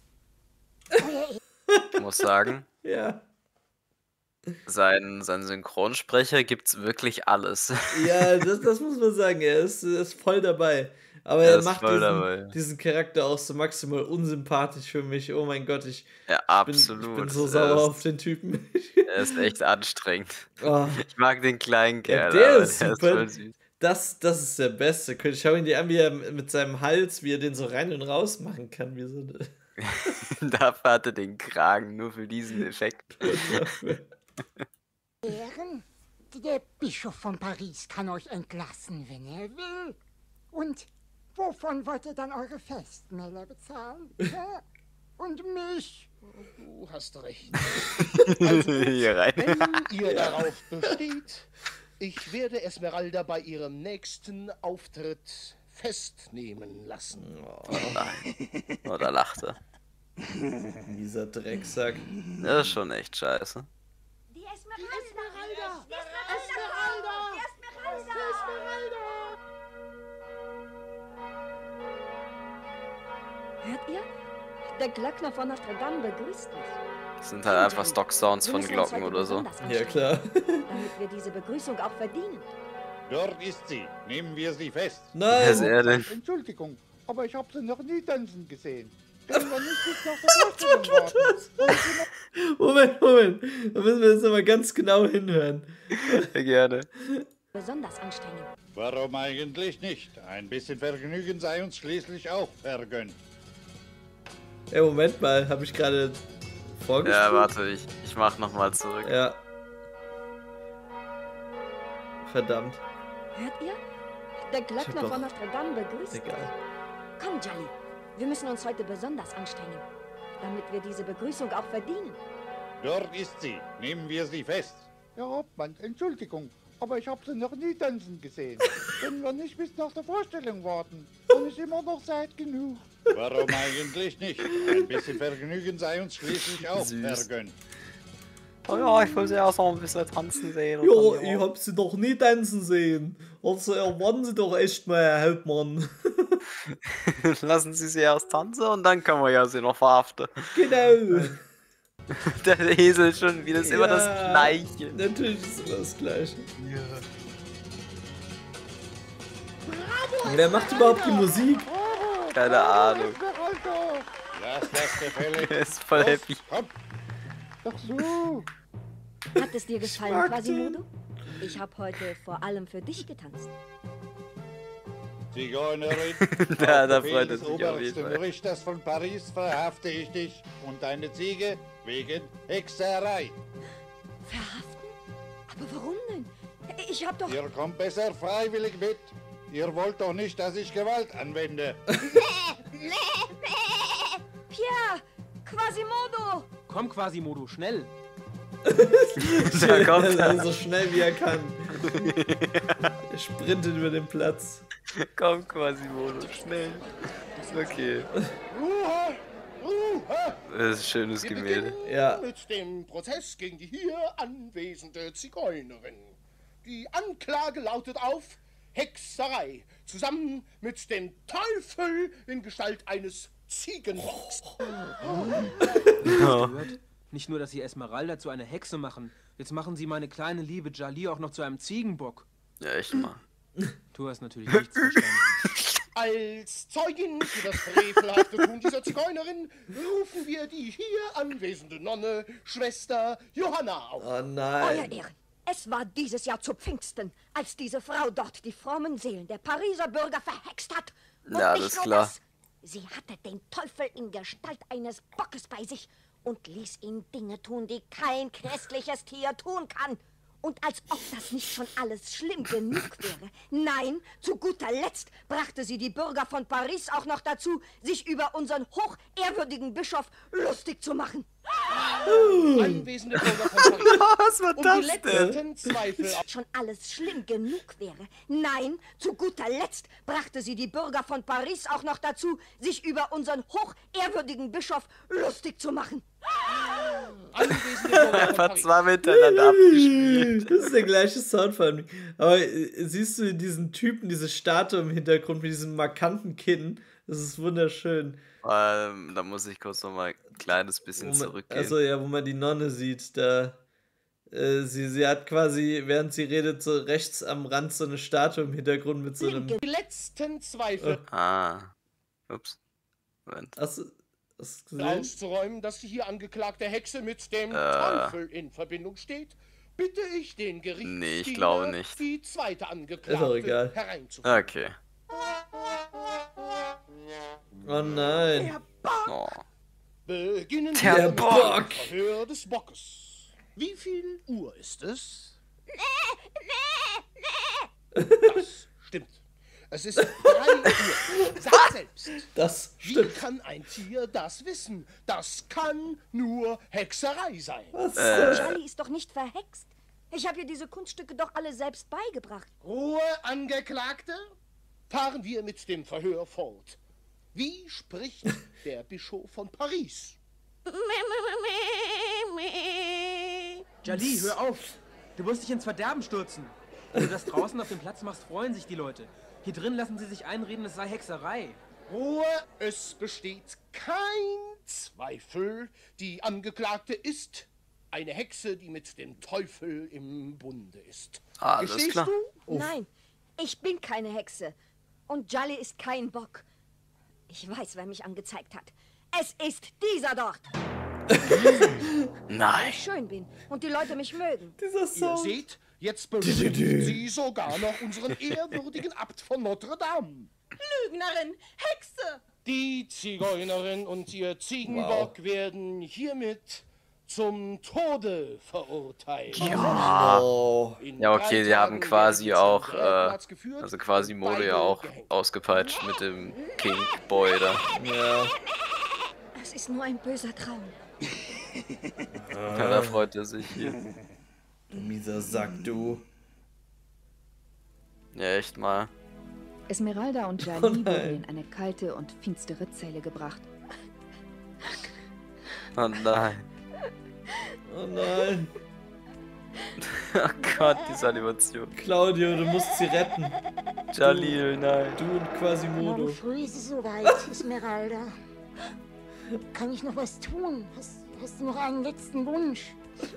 Ich muss sagen, Ja. sein, sein Synchronsprecher gibt's wirklich alles. Ja, das, das muss man sagen, er ist, er ist voll dabei. Aber Er er ist macht voll diesen, dabei. diesen Charakter auch so maximal unsympathisch für mich. Oh mein Gott, ich, Ja, ich, bin, absolut. ich bin so Er sauer ist- auf den Typen. Er ist echt anstrengend. Oh. Ich mag den kleinen Ja, Kerl, der aber ist der ist super. voll süß. Das, das ist der Beste. Schau ihn dir an, wie er mit seinem Hals, wie er den so rein und raus machen kann. Wie so eine Dafür hat er den Kragen, nur für diesen Effekt. Ehren, der Bischof von Paris kann euch entlassen, wenn er will. Und wovon wollt ihr dann eure Festmäler bezahlen? Hä? Und mich? Du hast recht. Hier rein. Wenn ihr darauf besteht, ich werde Esmeralda bei ihrem nächsten Auftritt festnehmen lassen. Oh nein. Oh, da lacht er. Dieser Drecksack. Das ist schon echt scheiße. Die Esmeralda! Esmeralda! Esmeralda! Esmeralda! Hört ihr? Der Glöckner von Notre Dame begrüßt mich. Das sind halt einfach Stock-Sounds von Glocken oder so. Ja, klar. Damit wir diese Begrüßung auch verdienen. Dort ist sie. Nehmen wir sie fest. Nein! Wer ist er denn? Entschuldigung, aber ich habe sie noch nie tanzen gesehen. Können wir nicht bis nach der Vorstellung warten? Moment, Moment. Da müssen wir jetzt aber ganz genau hinhören. Gerne. Besonders anstrengend. Warum eigentlich nicht? Ein bisschen Vergnügen sei uns schließlich auch vergönnt. Ey, Moment mal. Habe ich gerade vorgespielt? Ja, warte, ich, ich mach nochmal zurück. Ja. Verdammt. Hört ihr? Der Glöckner von Notre Dame begrüßt mich. Egal. Komm, Jolly. Wir müssen uns heute besonders anstrengen, damit wir diese Begrüßung auch verdienen. Dort ist sie. Nehmen wir sie fest. Herr Hauptmann, Entschuldigung, aber ich habe sie noch nie tanzen gesehen. Können wir nicht bis nach der Vorstellung warten? Dann ist immer noch Zeit genug. Warum eigentlich nicht? Ein bisschen Vergnügen sei uns schließlich auch Süß. vergönnt. Oh ja, ich will sie auch so ein bisschen tanzen sehen. Ja, ich hab sie doch nie tanzen sehen. Also erwarten Sie doch echt mal, Herr Hauptmann. Lassen Sie sie erst tanzen und dann können wir ja sie noch verhaften. Genau. Der Esel schon wieder, ist Ja, immer das Gleiche. Natürlich ist immer das Gleiche. Ja. Wer macht überhaupt die Musik? Keine Ahnung. Lass das gefällig. Er ist voll happy. Komm. Ach so. Hat es dir gefallen, Quasimodo? Ich habe heute vor allem für dich getanzt. Zigeunerin, Ja, da auf Befehl freut er des sich auf obersten jeden Fall. Richters von Paris verhafte ich dich und deine Ziege wegen Hexerei. Verhaften? Aber warum denn? Ich hab doch... Ihr kommt besser freiwillig mit. Ihr wollt doch nicht, dass ich Gewalt anwende. Pierre! Quasimodo! Komm, Quasimodo, schnell! Da kommt er. So schnell wie er kann. Er sprintet über den Platz. Komm, Quasimodo, schnell. Okay. Ruhe! Ruhe! Das ist ein schönes Wir Gemälde. beginnen Ja. mit dem Prozess gegen die hier anwesende Zigeunerin. Die Anklage lautet auf Hexerei, zusammen mit dem Teufel in Gestalt eines Ziegenbocks. Ja. Nicht nur, dass Sie Esmeralda zu einer Hexe machen, jetzt machen Sie meine kleine liebe Jali auch noch zu einem Ziegenbock. Ja, echt mal. Du hast natürlich nichts verstanden. Als Zeugin für das frevelhafte Tun dieser Zigeunerin rufen wir die hier anwesende Nonne, Schwester Johanna auf. Oh nein. Euer Ehren, es war dieses Jahr zu Pfingsten, als diese Frau dort die frommen Seelen der Pariser Bürger verhext hat. Und Ja, nicht das ist nur klar. das, sie hatte den Teufel in Gestalt eines Bockes bei sich und ließ ihn Dinge tun, die kein christliches Tier tun kann. Und als ob das nicht schon alles schlimm genug wäre. Nein, zu guter Letzt brachte sie die Bürger von Paris auch noch dazu, sich über unseren hochehrwürdigen Bischof lustig zu machen. Anwesende Bürger von Paris. Was war Um das die denn? letzten Zweifel Schon alles schlimm genug wäre. Nein, zu guter Letzt brachte sie die Bürger von Paris auch noch dazu, sich über unseren hochehrwürdigen Bischof lustig zu machen. Anwesende Bürger von Einfach Paris. zwei miteinander abgespielt. Das ist der gleiche Sound von mir. Aber äh, siehst du diesen Typen, diese Statue im Hintergrund mit diesem markanten Kinn? Das ist wunderschön. Ähm, da muss ich kurz noch mal ein kleines bisschen Wo man, zurückgehen. also ja, wo man die Nonne sieht, da äh, sie, sie hat quasi, während sie redet, so rechts am Rand so eine Statue im Hintergrund mit so einem... Die letzten Zweifel Ah. Ups. Moment. Hast du hast du gesehen? auszuräumen, dass die hier angeklagte Hexe mit dem Äh. Teufel in Verbindung steht, bitte ich den Gerichtsdiener, Nee, ich glaube nicht. die zweite Ist auch Angeklagte egal. hereinzuführen. Okay. Oh nein. Oh. Beginnen Der wir mit Bock. dem Verhör des Bockes. Wie viel Uhr ist es? Das stimmt. Es ist drei Uhr. Sag selbst. Das Wie stimmt. kann ein Tier das wissen? Das kann nur Hexerei sein. Was? Äh. Jolly ist doch nicht verhext. Ich habe ihr diese Kunststücke doch alle selbst beigebracht. Ruhe, Angeklagte. Fahren wir mit dem Verhör fort. Wie spricht der Bischof von Paris? Jali, hör auf! Du wirst dich ins Verderben stürzen. Wenn du das draußen auf dem Platz machst, freuen sich die Leute. Hier drin lassen sie sich einreden, es sei Hexerei. Ruhe, es besteht kein Zweifel. Die Angeklagte ist eine Hexe, die mit dem Teufel im Bunde ist. Ah, alles Gestehst klar. du? Nein, ich bin keine Hexe. Und Jolly ist kein Bock. Ich weiß, wer mich angezeigt hat. Es ist dieser dort. Nein. Weil ich schön bin und die Leute mich mögen. Dieser Ihr seht, jetzt berühmt sie sogar noch unseren ehrwürdigen Abt von Notre Dame. Lügnerin, Hexe! Die Zigeunerin und ihr Ziegenbock werden hiermit zum Tode verurteilt. Ja. In Ja, drei okay, die haben Tagen quasi werden sie auch, zum äh, Gräbplatz geführt also quasi und Mode beide ja auch gehängt. ausgepeitscht mit dem King Boy da. Ja. Es ist nur ein böser Traum. Ja, da freut er sich hier. Du mieser Sack, du. Ja, echt mal. Esmeralda und Jali Oh nein. wurden in eine kalte und finstere Zelle gebracht. Oh nein. Oh nein. Oh Gott, die Salivation. Claudio, du musst sie retten. Jalil, nein. Du und Quasimodo. Morgen früh ist es soweit, Esmeralda. Kann ich noch was tun? Hast, hast du noch einen letzten Wunsch?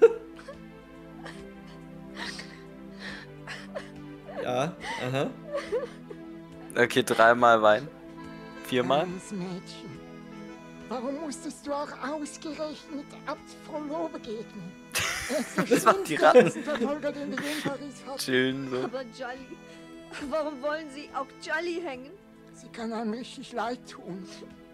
Ja, aha. Okay, dreimal Wein. Viermal? Armes Mädchen. Warum musstest du auch ausgerechnet Abt Frollo begegnen? Er ist der Das waren die schlimmste Ratten. Hexenverfolger, den wir je in Paris hatten. Chillen so. Aber Jolly, warum wollen Sie auch Jolly hängen? Sie kann einem richtig leid tun.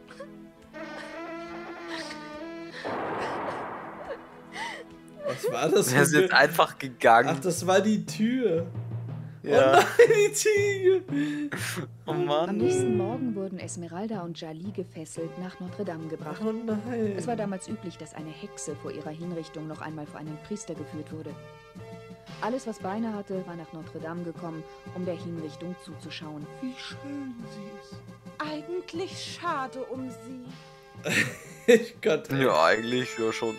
Was war das? Er ist für- jetzt einfach gegangen. Ach, das war die Tür. Ja. Oh nein, die Ziege. Oh Am Mann. nächsten Morgen wurden Esmeralda und Jali gefesselt nach Notre Dame gebracht. Oh nein. Es war damals üblich, dass eine Hexe vor ihrer Hinrichtung noch einmal vor einen Priester geführt wurde. Alles, was Beine hatte, war nach Notre Dame gekommen, um der Hinrichtung zuzuschauen. Wie schön sie ist. Eigentlich schade um sie. Ich Gott. Ja, eigentlich ja schon.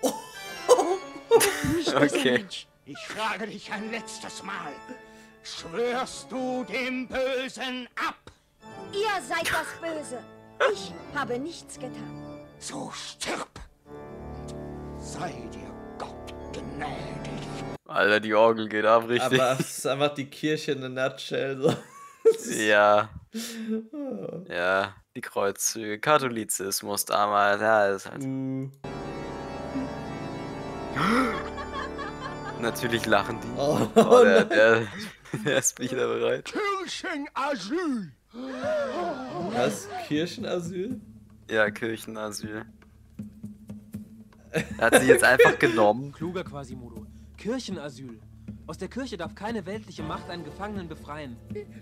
Nicht böser Okay. Mensch. Ich frage dich ein letztes Mal. Schwörst du dem Bösen ab? Ihr seid das Böse. Ich habe nichts getan. So stirb. Und sei dir Gott gnädig. Alter, die Orgel geht ab, richtig. Aber es ist einfach die Kirche in a nutshell. So. Ja. Ja, die Kreuzzüge. Katholizismus damals, ja, ist halt. Uh. Natürlich lachen die. Oh, Oh, der, der, der ist wieder bereit. Kirchenasyl. Was? Kirchenasyl? Ja, Kirchenasyl. Er hat sie jetzt einfach genommen. Kluger Quasimodo. Kirchenasyl. Aus der Kirche darf keine weltliche Macht einen Gefangenen befreien.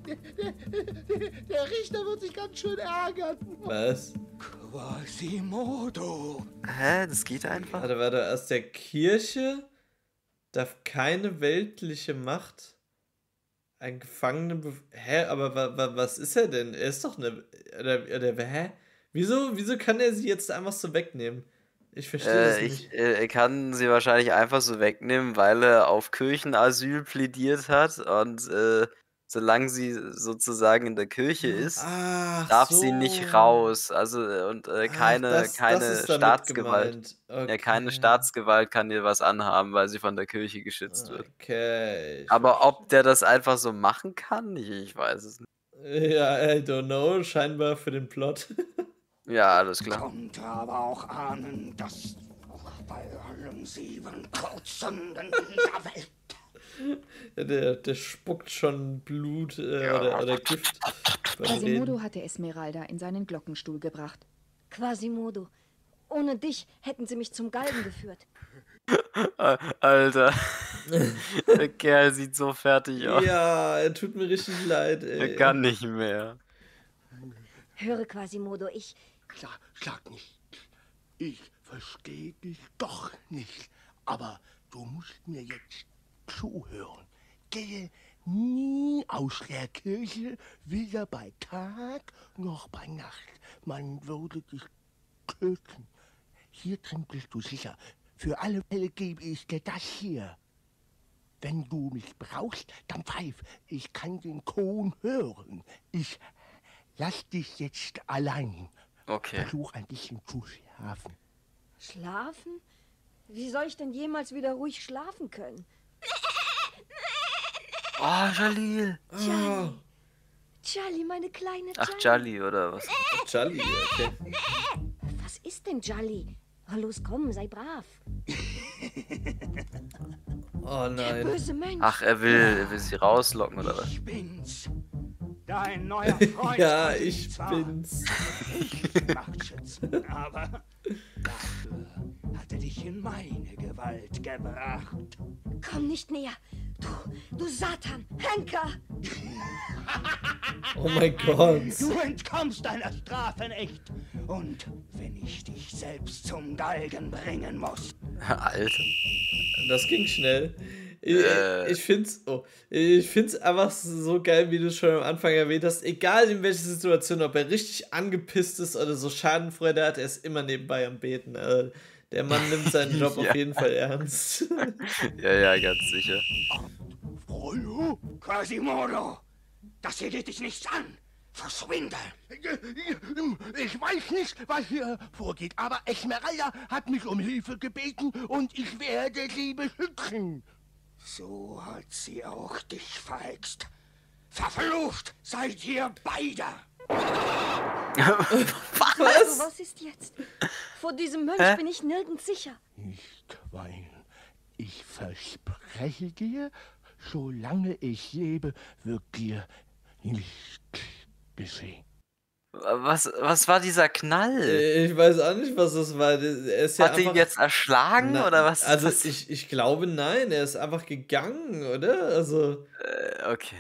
Der Richter wird sich ganz schön ärgern. Was? Quasimodo. Hä, das geht einfach? Warte, warte, aus der Kirche darf keine weltliche Macht einen Gefangenen bef Hä, aber wa wa was ist er denn? Er ist doch eine. Oder, oder, hä? Wieso, wieso kann er sie jetzt einfach so wegnehmen? Ich verstehe das Äh, nicht. ich, äh, er kann sie wahrscheinlich einfach so wegnehmen, weil er auf Kirchenasyl plädiert hat und äh, solange sie sozusagen in der Kirche ist, Ach darf sie nicht so. raus. Also äh, und äh, Ach, keine, das- das keine ist damit Staatsgewalt. gemeint. Ja, keine Okay. Staatsgewalt kann ihr was anhaben, weil sie von der Kirche geschützt wird. Okay. ich Aber ob der das einfach so machen kann, ich, ich weiß es nicht. Ja, I don't know. Scheinbar für den Plot. Ja, alles klar. Konnte aber auch ahnen, dass bei allen sieben Todsünden dieser Welt Ja, der, der spuckt schon Blut äh, oder, oder Gift. beim Reden. Quasimodo hatte Esmeralda in seinen Glockenstuhl gebracht. Quasimodo, ohne dich hätten sie mich zum Galgen geführt. Al- Alter. Der Kerl sieht so fertig aus. Ja, er tut mir richtig leid, ey. Er kann nicht mehr. Höre, Quasimodo, ich... Schlag, schlag nicht. Ich verstehe dich doch nicht. Aber du musst mir jetzt zuhören. Gehe nie aus der Kirche, weder bei Tag noch bei Nacht. Man würde dich töten. Hier drin bist du sicher. Für alle Fälle gebe ich dir das hier. Wenn du mich brauchst, dann pfeif. Ich kann den Kohn hören. Ich lass dich jetzt allein. Okay. Versuch ein bisschen zu schlafen. Schlafen? Wie soll ich denn jemals wieder ruhig schlafen können? Oh, Jalil. Charlie. Charlie, meine kleine Ach, Charlie. Jali, oder was? Jali, okay. Was ist denn Charlie? Oh, los, komm, sei brav. Oh Der nein. böse Mensch. Ach, er will, er will sie rauslocken, oder was? Ich bin's. Dein neuer Freund. Ja, hat dich ich zwar bin's. nicht Machtschützen, aber dafür hat er dich in meine Gewalt gebracht. Komm nicht näher. Du, du Satan, Henker. Oh mein Gott. Du entkommst deiner Strafe nicht. Und wenn ich dich selbst zum Galgen bringen muss. Alter. Das ging schnell. Ich, Äh. ich find's, oh, ich find's einfach so geil, wie du schon am Anfang erwähnt hast. Egal in welcher Situation, ob er richtig angepisst ist oder so Schadenfreude hat, er ist immer nebenbei am Beten. Also, der Mann nimmt seinen Job Ja. auf jeden Fall ernst. Ja, ja, ganz sicher. Frollo? Quasimodo, das hier geht dich nichts an. Verschwinde. Ich weiß nicht, was hier vorgeht, aber Esmeralda hat mich um Hilfe gebeten und ich werde sie beschützen. So hat sie auch dich verhext. Verflucht seid ihr beide. Also, was ist jetzt? Vor diesem Mönch Hä? bin ich nirgends sicher. Nicht weinen. Ich verspreche dir, solange ich lebe, wird dir nichts geschehen. Was, was war dieser Knall? Ich weiß auch nicht, was das war. Er ist ja Hat er ihn einfach, jetzt erschlagen, Na, oder was? Also was? ich, ich glaube nein, er ist einfach gegangen, oder? Also. Äh, okay.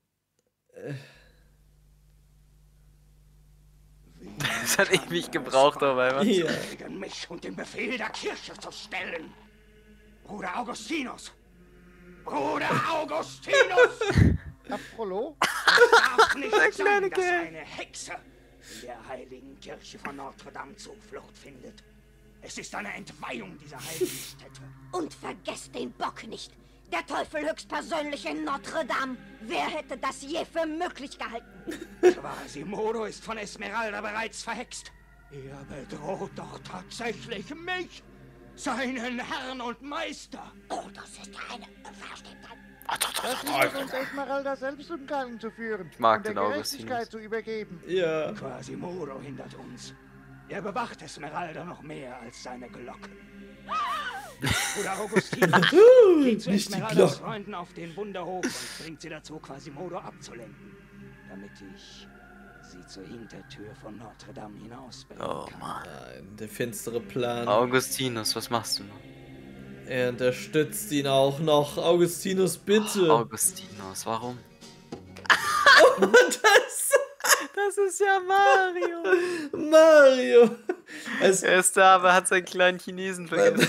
Das hat ewig gebraucht, aber was? Ja. Gegen mich und den Befehl der Kirche zu stellen. Bruder Augustinus. Bruder Augustinus. Apollo? Es darf nicht Der sein, kleine dass Kerl. eine Hexe in der heiligen Kirche von Notre Dame Zuflucht findet. Es ist eine Entweihung dieser heiligen Stätte. Und vergesst den Bock nicht. Der Teufel höchstpersönlich in Notre Dame. Wer hätte das je für möglich gehalten? Quasimodo ist von Esmeralda bereits verhext. Er bedroht doch tatsächlich mich, seinen Herrn und Meister. Oh, das ist ja eine Unverschämtheit. Das hindert uns Esmeralda selbst im Galgen zu führen Ich mag und der den Gerechtigkeit Augustinus. zu übergeben. Ja. Quasimodo hindert uns. Er bewacht Esmeralda noch mehr als seine Glocken. Bruder Augustinus, geht zu nicht die Esmeraldas Glocken. Freunden auf den Wunderhof und bringt sie dazu, Quasimodo abzulenken, damit ich sie zur Hintertür von Notre Dame hinausbringen Oh kann. Mann. Nein, der finstere Plan. Augustinus, was machst du noch? Er unterstützt ihn auch noch. Augustinus, bitte. Augustinus, warum? das, Das ist ja Mario. Mario. Es, Er ist da, aber hat seinen kleinen Chinesen vergessen.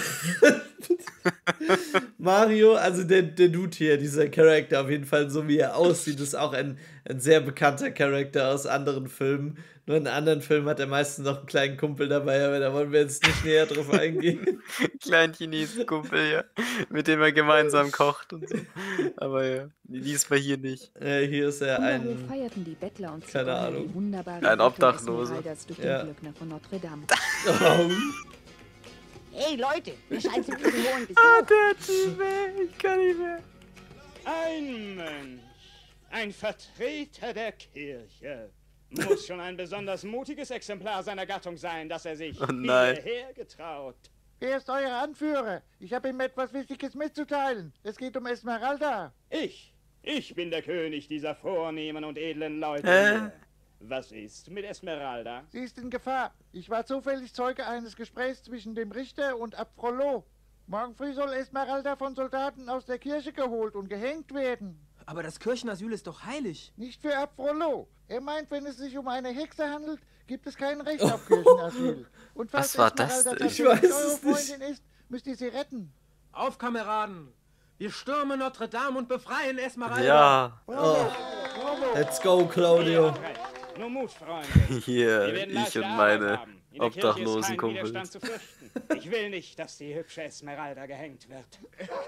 Mario, also der, der Dude hier, dieser Charakter, auf jeden Fall, so wie er aussieht, ist auch ein, ein sehr bekannter Charakter aus anderen Filmen. Nur in anderen Filmen hat er meistens noch einen kleinen Kumpel dabei, aber da wollen wir jetzt nicht näher drauf eingehen. Kleinen Chinesen-Kumpel, ja. Mit dem er gemeinsam kocht und so. Aber ja, diesmal hier nicht. Äh, hier ist er Wunderhof ein. feierten die Bettler und Keine Zigeuner Ahnung. die wunderbare Ein Rettung Obdachloser. Esmeraldas durch Ja. den Glöckner von Notre Dame. Oh, Hey Leute, wir scheinen zu diesem hohen Ah, Besuch. der tut weh. Ich kann nicht mehr. Ein Mönch, ein Vertreter der Kirche, muss schon ein besonders mutiges Exemplar seiner Gattung sein, dass er sich Oh nein. hierher getraut. Wer ist euer Anführer? Ich habe ihm etwas Wichtiges mitzuteilen. Es geht um Esmeralda. Ich, ich bin der König dieser vornehmen und edlen Leute. Hä? hier. Was ist mit Esmeralda? Sie ist in Gefahr. Ich war zufällig Zeuge eines Gesprächs zwischen dem Richter und Apollo. Morgen früh soll Esmeralda von Soldaten aus der Kirche geholt und gehängt werden. Aber das Kirchenasyl ist doch heilig. Nicht für Apollo. Er meint, wenn es sich um eine Hexe handelt, gibt es kein Recht auf Kirchenasyl. Und falls Was war das Esmeralda denn? Ich tatsächlich weiß eure es nicht. Freundin ist, müsst ihr sie retten. Auf, Kameraden! Wir stürmen Notre Dame und befreien Esmeralda! Ja. oh. Let's go, Claudio. Nur Mut, Freunde. Hier, Wir werden ich leichte und Arbeit meine haben. In der Kirche ist obdachlosen kein Kumpels. Widerstand zu fürchten. Ich will nicht, dass die hübsche Esmeralda gehängt wird.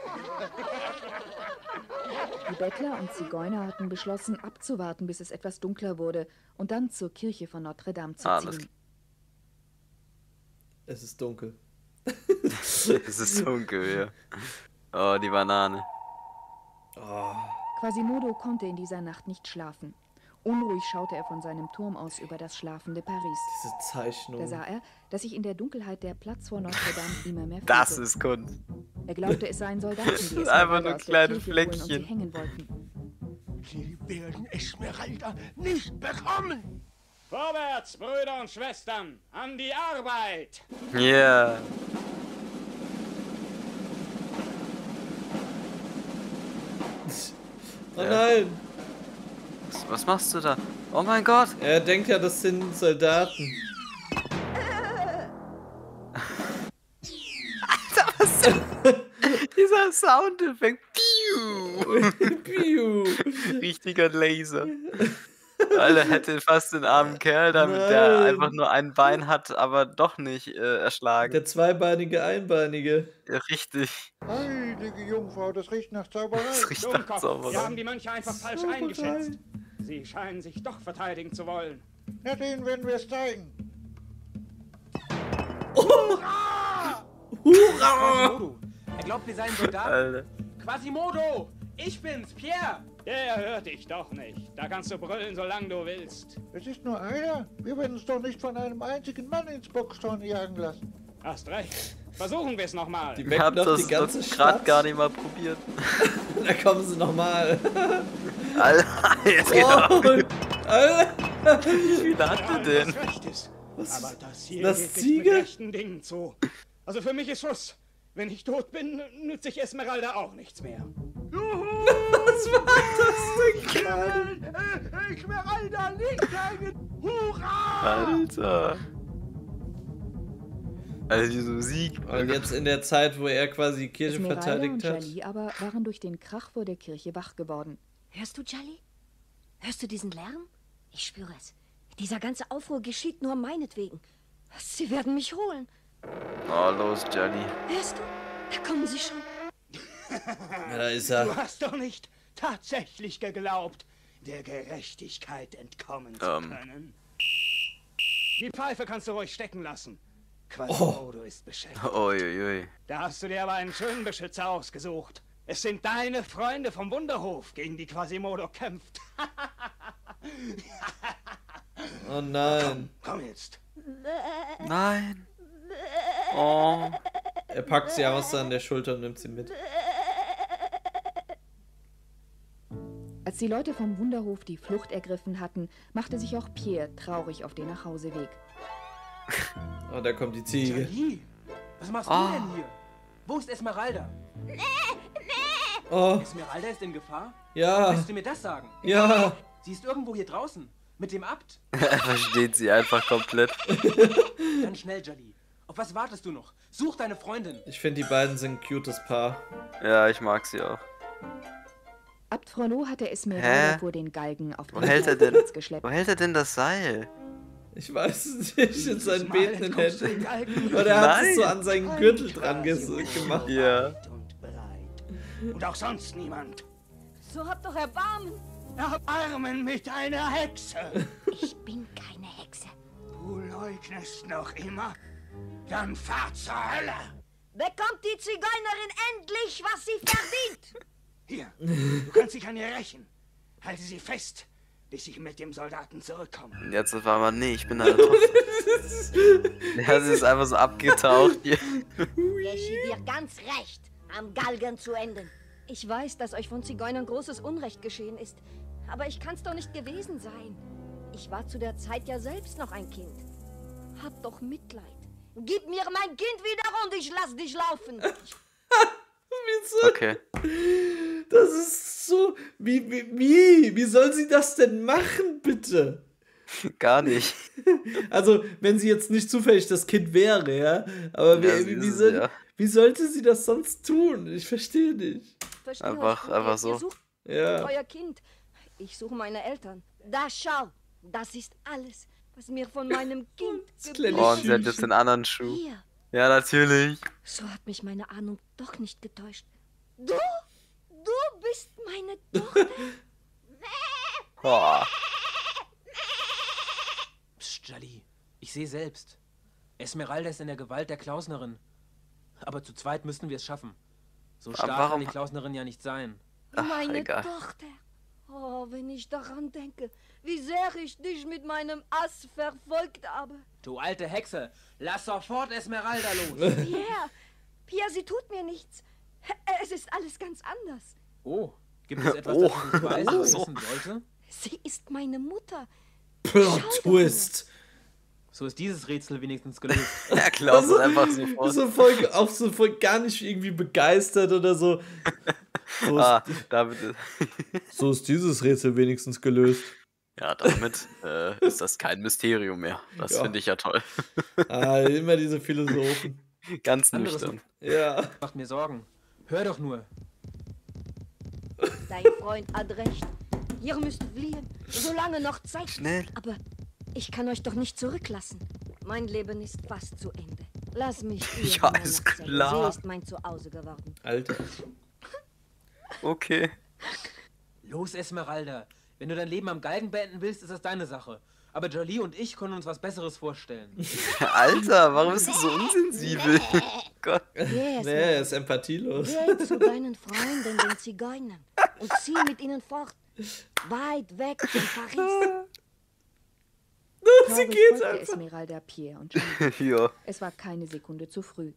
Die Bettler und Zigeuner hatten beschlossen, abzuwarten, bis es etwas dunkler wurde und dann zur Kirche von Notre Dame zu Alles ziehen. Es ist dunkel. Es ist dunkel, ja. Oh, die Banane. Oh. Quasimodo konnte in dieser Nacht nicht schlafen. Unruhig schaute er von seinem Turm aus über das schlafende Paris. Diese Zeichnung. Da sah er, dass sich in der Dunkelheit der Platz vor Notre Dame immer mehr füllte. Das ist Kunst. Er glaubte, es seien Soldaten, Das die sind Esmeralda einfach nur aus der kleine Kirche holen und sie Fleckchen. hängen wollten. Sie werden Esmeralda nicht bekommen. Vorwärts, Brüder und Schwestern, an die Arbeit! Ja. Yeah. Oh nein! Was, was machst du da? Oh mein Gott! Er denkt ja, das sind Soldaten. Alter, was ist dieser Soundeffekt? Piu! Piu! Richtiger Laser. Alter, hätte fast den armen Kerl damit, Nein. der einfach nur ein Bein hat, aber doch nicht äh, erschlagen. Der zweibeinige Einbeinige. Ja, richtig. Heilige Jungfrau, das riecht nach Zauberei. Das riecht nach Dummkopf, Zauberei. wir haben die Mönche einfach falsch Zauberei. eingeschätzt. Sie scheinen sich doch verteidigen zu wollen. Ja, denen werden wir es zeigen. Hurra! Quasimodo! Er glaubt, wir seien Soldaten. Alter. Quasimodo! Ich bin's, Pierre! Der hört dich doch nicht. Da kannst du brüllen, solange du willst. Es ist nur einer. Wir werden uns doch nicht von einem einzigen Mann ins Boxhorn jagen lassen. Hast recht. Versuchen wir es nochmal. Die Ich wecken hab doch das die ganze gerade Stadt. gar nicht mal probiert. Da kommen sie nochmal. Alter, jetzt geht Oh, er. Alter. Wie viele hat er denn? Das Recht ist. Was Aber ist das hier das, geht nicht Ziege? mit rechten Dingen zu. Also für mich ist Schluss. Wenn ich tot bin, nützt sich Esmeralda auch nichts mehr. Was war das denn gerade? Äh, Esmeralda nicht hängen. Hurra! Alter. Also diese Musik. Und jetzt in der Zeit, wo er quasi die Kirche Esmeralda verteidigt und hat. Jali aber waren durch den Krach vor der Kirche wach geworden. Hörst du, Jali? Hörst du diesen Lärm? Ich spüre es. Dieser ganze Aufruhr geschieht nur meinetwegen. Sie werden mich holen. Oh, los, Jali. Hörst du? Da kommen sie schon. Ja, da ist Du er. hast doch nicht tatsächlich geglaubt, der Gerechtigkeit entkommen zu Ähm. können. Die Pfeife kannst du ruhig stecken lassen. Quasimodo ist beschäftigt. Uiuiui. Da hast du dir aber einen schönen Beschützer ausgesucht. Es sind deine Freunde vom Wunderhof, gegen die Quasimodo kämpft. Oh nein. Komm jetzt. Nein. Oh. Er packt sie aus an der Schulter und nimmt sie mit. Als die Leute vom Wunderhof die Flucht ergriffen hatten, machte sich auch Pierre traurig auf den Nachhauseweg. Oh, da kommt die Ziege. Jali, was machst Ah. du denn hier? Wo ist Esmeralda? Oh, Esmeralda ist in Gefahr? ja. Willst du mir das sagen? Ja. Sie ist irgendwo hier draußen. Mit dem Abt. Er versteht sie einfach komplett. Dann schnell, Jali. Auf was wartest du noch? Such deine Freundin. Ich finde, die beiden sind ein cutes Paar. Ja, ich mag sie auch. Abt Frollo hatte Esmeralda Hä? vor den Galgen auf Wo den hält er denn? Platz geschleppt. Wo hält er denn das Seil? Ich weiß es nicht, in seinen Mal betenden entkommst du den Händen. Galgen. Oder er hat es Nein. so an seinen Gürtel dran ges- gemacht. Ja. Und bereit. Und auch sonst niemand. So habt doch Erbarmen. Erbarmen mit einer Hexe. Ich bin keine Hexe. Du leugnest noch immer? Dann fahr zur Hölle. Bekommt die Zigeunerin endlich, was sie verdient? Hier, du kannst dich an ihr rächen. Halte sie fest, bis ich mit dem Soldaten zurückkomme. Und jetzt auf einmal, nee, ich bin eine Tochter. Ja, sie ist einfach so abgetaucht hier. Geschieht dir ganz recht, am Galgen zu enden. Ich weiß, dass euch von Zigeunern großes Unrecht geschehen ist. Aber ich kann's doch nicht gewesen sein. Ich war zu der Zeit ja selbst noch ein Kind. Hab doch Mitleid. Gib mir mein Kind wieder und ich lass dich laufen. Wieso? Okay. Das ist so. Wie, wie, wie? Wie soll sie das denn machen, bitte? Gar nicht. Also, wenn sie jetzt nicht zufällig das Kind wäre, ja. Aber wie, Ja, sie wie, ist wie, es, soll, ja. wie sollte sie das sonst tun? Ich verstehe nicht. Verstehe Einfach- euch gut. einfach Ihr- so. Ihr sucht Ja. euer Kind. Ich suche meine Eltern. Da schau, Das ist alles, was mir von meinem Kind Oh, und sie hat jetzt den anderen Schuh. Hier. Ja, natürlich. So hat mich meine Ahnung doch nicht getäuscht. Du? Du bist meine Tochter? Oh. Psst, Jali. Ich sehe selbst. Esmeralda ist in der Gewalt der Klausnerin. Aber zu zweit müssten wir es schaffen. So stark warum- kann die Klausnerin ja nicht sein. Meine egal. Tochter. Oh, wenn ich daran denke, wie sehr ich dich mit meinem Ass verfolgt habe. Du alte Hexe, lass sofort Esmeralda los. Pierre, Pierre, sie tut mir nichts. Es ist alles ganz anders. Oh, gibt es etwas, Oh. das ich nicht weiß oder Oh. wissen sollte? Sie ist meine Mutter. Plot-Twist. So ist dieses Rätsel wenigstens gelöst. Ja, Klaus ist einfach sofort. So voll, auch so voll gar nicht irgendwie begeistert oder so. So ist, Ah, David. so ist dieses Rätsel wenigstens gelöst. Ja, damit äh, ist das kein Mysterium mehr. Das Ja. finde ich ja toll. Ah, immer diese Philosophen. Ganz Anderes nüchtern. Ja. Macht mir Sorgen. Hör doch nur. Dein Freund hat recht. Ihr müsst fliehen, solange noch Zeit. Schnell. Aber ich kann euch doch nicht zurücklassen. Mein Leben ist fast zu Ende. Lass mich hier Ja, in meiner ist Zelle. klar. Sie ist mein Zuhause geworden. Alter. Okay. Los, Esmeralda. Wenn du dein Leben am Galgen beenden willst, ist das deine Sache. Aber Jolie und ich können uns was Besseres vorstellen. Alter, warum bist du so unsensibel? Gott. Yes, Nee, er ist empathielos. Geh zu deinen Freunden, den Zigeunern, und zieh mit ihnen fort. Weit weg von Paris. Sie Traurig geht folgte einfach. Esmeralda Pierre und Julie. Ja. Es war keine Sekunde zu früh.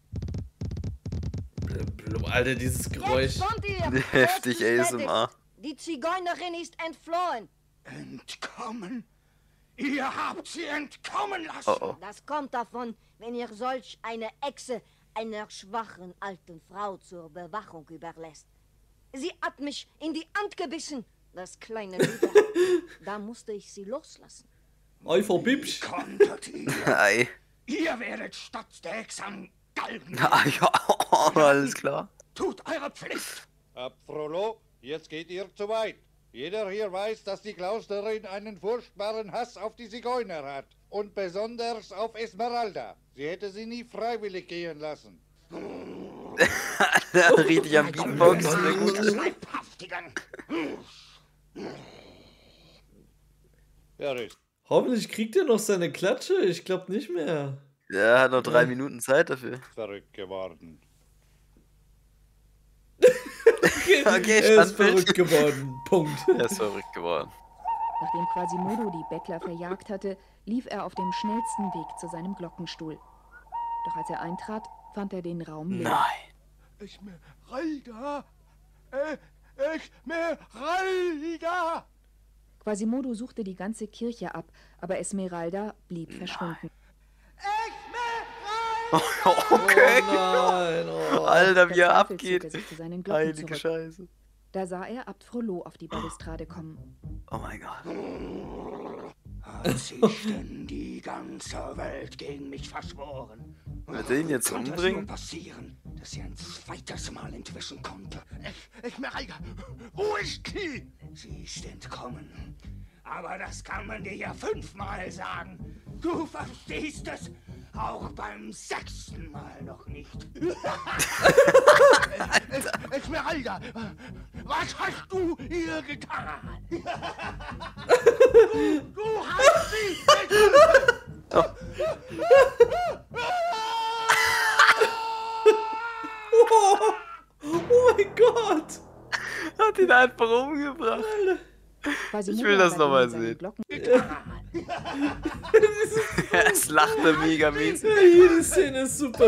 Alter, dieses Geräusch. Jetzt kommt ihr! Heftig Erstes A S M R. Bett ist- Die Zigeunerin ist entflohen. Entkommen? Ihr habt sie entkommen lassen! Oh oh. Das kommt davon, wenn ihr solch eine Echse einer schwachen alten Frau zur Bewachung überlässt. Sie hat mich in die Hand gebissen, das kleine Luder. Da musste ich sie loslassen. Euphor Bibsch. Konntet ihr? Ei. Ihr werdet statt der Hexe am Galgen. Ah, ja, alles klar. Tut eure Pflicht. Ab Frollo, jetzt geht ihr zu weit. Jeder hier weiß, dass die Klausnerin einen furchtbaren Hass auf die Zigeuner hat. Und besonders auf Esmeralda. Sie hätte sie nie freiwillig gehen lassen. Richtig am Beatbox. Sehr gut. Leibhaftigen. Wer ist? Hoffentlich kriegt er noch seine Klatsche. Ich glaube nicht mehr. Er hat noch drei Minuten Zeit dafür. Verrückt geworden. Okay, er ist Standbild. verrückt geworden. Punkt. Er ist verrückt geworden. Nachdem Quasimodo die Bettler verjagt hatte, lief er auf dem schnellsten Weg zu seinem Glockenstuhl. Doch als er eintrat, fand er den Raum leer. Nein. Esmeralda! Äh, Esmeralda! Quasimodo suchte die ganze Kirche ab, aber Esmeralda blieb verschwunden. Okay. Oh nein, oh. Alter, wie er Verzweifelt abgeht. zog er sich zu seinen Glocken Heilige zurück. Scheiße. Da sah er Abt Frollo auf die Balustrade kommen. Oh mein Gott. Hat sich denn die ganze Welt gegen mich verschworen? Wird er ihn jetzt Konnte es umbringen? nur passieren, dass sie ein zweites Mal entwischen konnte? Esmeralda, wo ist sie? Sie ist entkommen. Aber das kann man dir ja fünfmal sagen. Du verstehst es auch beim sechsten Mal noch nicht. Es, Esmeralda, was hast du ihr getan? Du, du hast sie... Oh, oh mein Gott. Hat ihn einfach umgebracht. Quasimodo Ich will das aber nochmal ging in seinen sehen. Glocken- Es lachte mega mäßig. Ja, jede Szene ist super.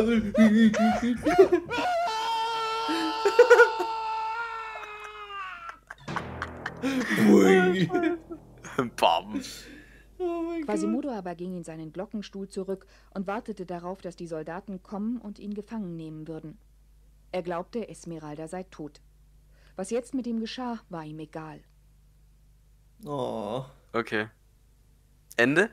Bui. Bam. Oh mein Gott. Quasimodo aber ging in seinen Glockenstuhl zurück und wartete darauf, dass die Soldaten kommen und ihn gefangen nehmen würden. Er glaubte, Esmeralda sei tot. Was jetzt mit ihm geschah, war ihm egal. Oh. Okay. Ende?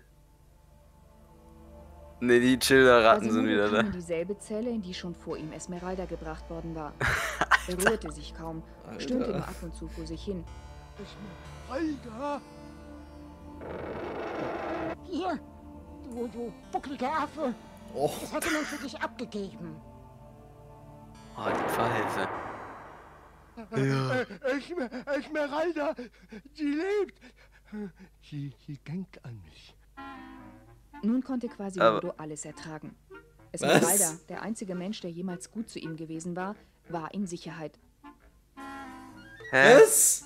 Ne, die Schilderratten sind Quasimodo wieder kam da. in dieselbe Zelle, in die schon vor ihm Esmeralda gebracht worden war. Er rührte sich kaum, Alter. stöhnte nur ab und zu vor sich hin. Esmeralda! Hier, du, du buckliger Affe. Oh. Das hatte man für dich abgegeben. Oh, die Verhältnisse. Ja. Äh, Esmer, Esmeralda, sie lebt. Sie, sie denkt an mich. Nun konnte Quasimodo Aber- alles ertragen. Was? Esmeralda, der einzige Mensch, der jemals gut zu ihm gewesen war, war in Sicherheit. Hä? Was?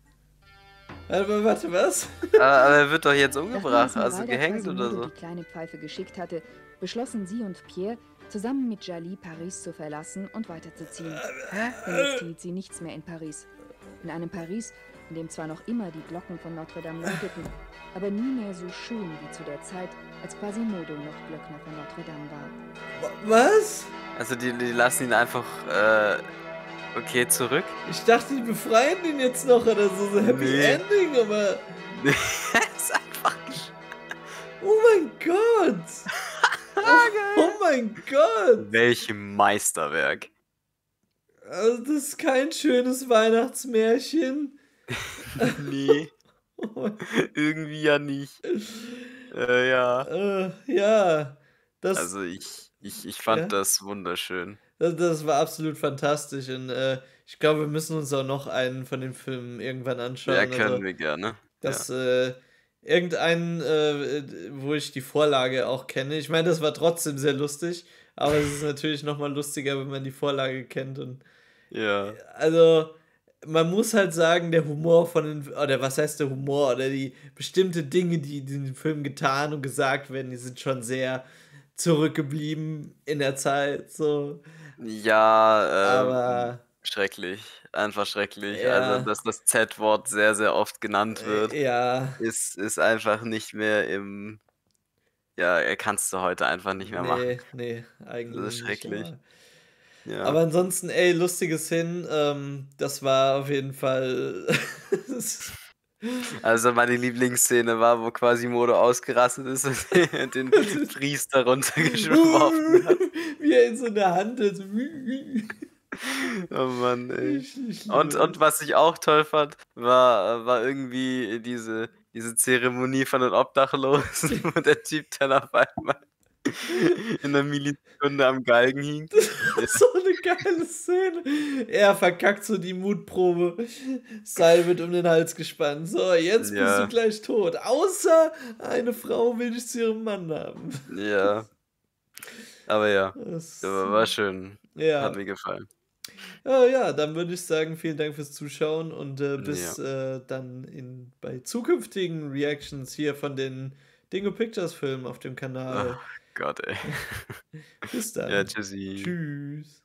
Warte, warte, was? Aber, aber er wird doch jetzt Nachdem umgebracht, also Esmeralda gehängt oder Quasimodo so. die kleine Pfeife geschickt hatte, beschlossen sie und Pierre, zusammen mit Djali Paris zu verlassen und weiterzuziehen. Denn jetzt hielt sie nichts mehr in Paris. In einem Paris, in dem zwar noch immer die Glocken von Notre Dame läuteten, aber nie mehr so schön wie zu der Zeit, als Quasimodo noch Glöckner von Notre Dame war. Was? Also die, die lassen ihn einfach, äh, okay, zurück. Ich dachte, die befreien ihn jetzt noch oder so, so Happy Nee. Ending, aber... Nee, ist einfach... Oh mein Gott! Oh, oh mein Gott! Welch Meisterwerk. Also das ist kein schönes Weihnachtsmärchen. Nee. Irgendwie ja nicht. Äh, ja. Äh, ja. Das, Also ich, ich, ich fand Ja? das wunderschön. das, das war absolut fantastisch und äh, ich glaube, wir müssen uns auch noch einen von den Filmen irgendwann anschauen. Ja, können also, wir gerne. Das, äh, irgendeinen, äh, wo ich die Vorlage auch kenne. Ich meine, das war trotzdem sehr lustig, aber es ist natürlich nochmal lustiger, wenn man die Vorlage kennt. Und Ja. also, man muss halt sagen, der Humor von den, oder was heißt der Humor, oder die bestimmte Dinge, die in den Film getan und gesagt werden, die sind schon sehr zurückgeblieben in der Zeit, so. Ja, ähm, Aber- schrecklich. Einfach schrecklich. Ja. Also, dass das Z-Wort sehr, sehr oft genannt wird, Ja. ist, ist einfach nicht mehr im. Ja, er kannst du heute einfach nicht mehr machen. Nee, nee, eigentlich Das ist nicht, schrecklich. aber- Ja. Aber ansonsten, ey, lustige Szenen, ähm, das war auf jeden Fall. Also meine Lieblingsszene war, wo Quasimodo ausgerastet ist und den Priester runtergeworfen hat. Wie er in so einer Hand ist. Oh Mann, ey. Ich- ich liebe Und, und was ich auch toll fand, war, war irgendwie diese, diese Zeremonie von den Obdachlosen, wo der Typ dann auf einmal in einer Millisekunde am Galgen hing. Das ist so eine geile Szene. Er verkackt so die Mutprobe. Seil wird um den Hals gespannt. So, jetzt bist Ja. du gleich tot. Außer eine Frau will dich zu ihrem Mann haben. Ja. Aber ja, Das- aber war schön. Ja. Hat mir gefallen. Ja, ja, dann würde ich sagen, vielen Dank fürs Zuschauen und äh, bis äh, dann in, bei zukünftigen Reactions hier von den Dingo Pictures Filmen auf dem Kanal. Ach Gott, ey. Bis dann. Ja, tschüssi. Tschüss.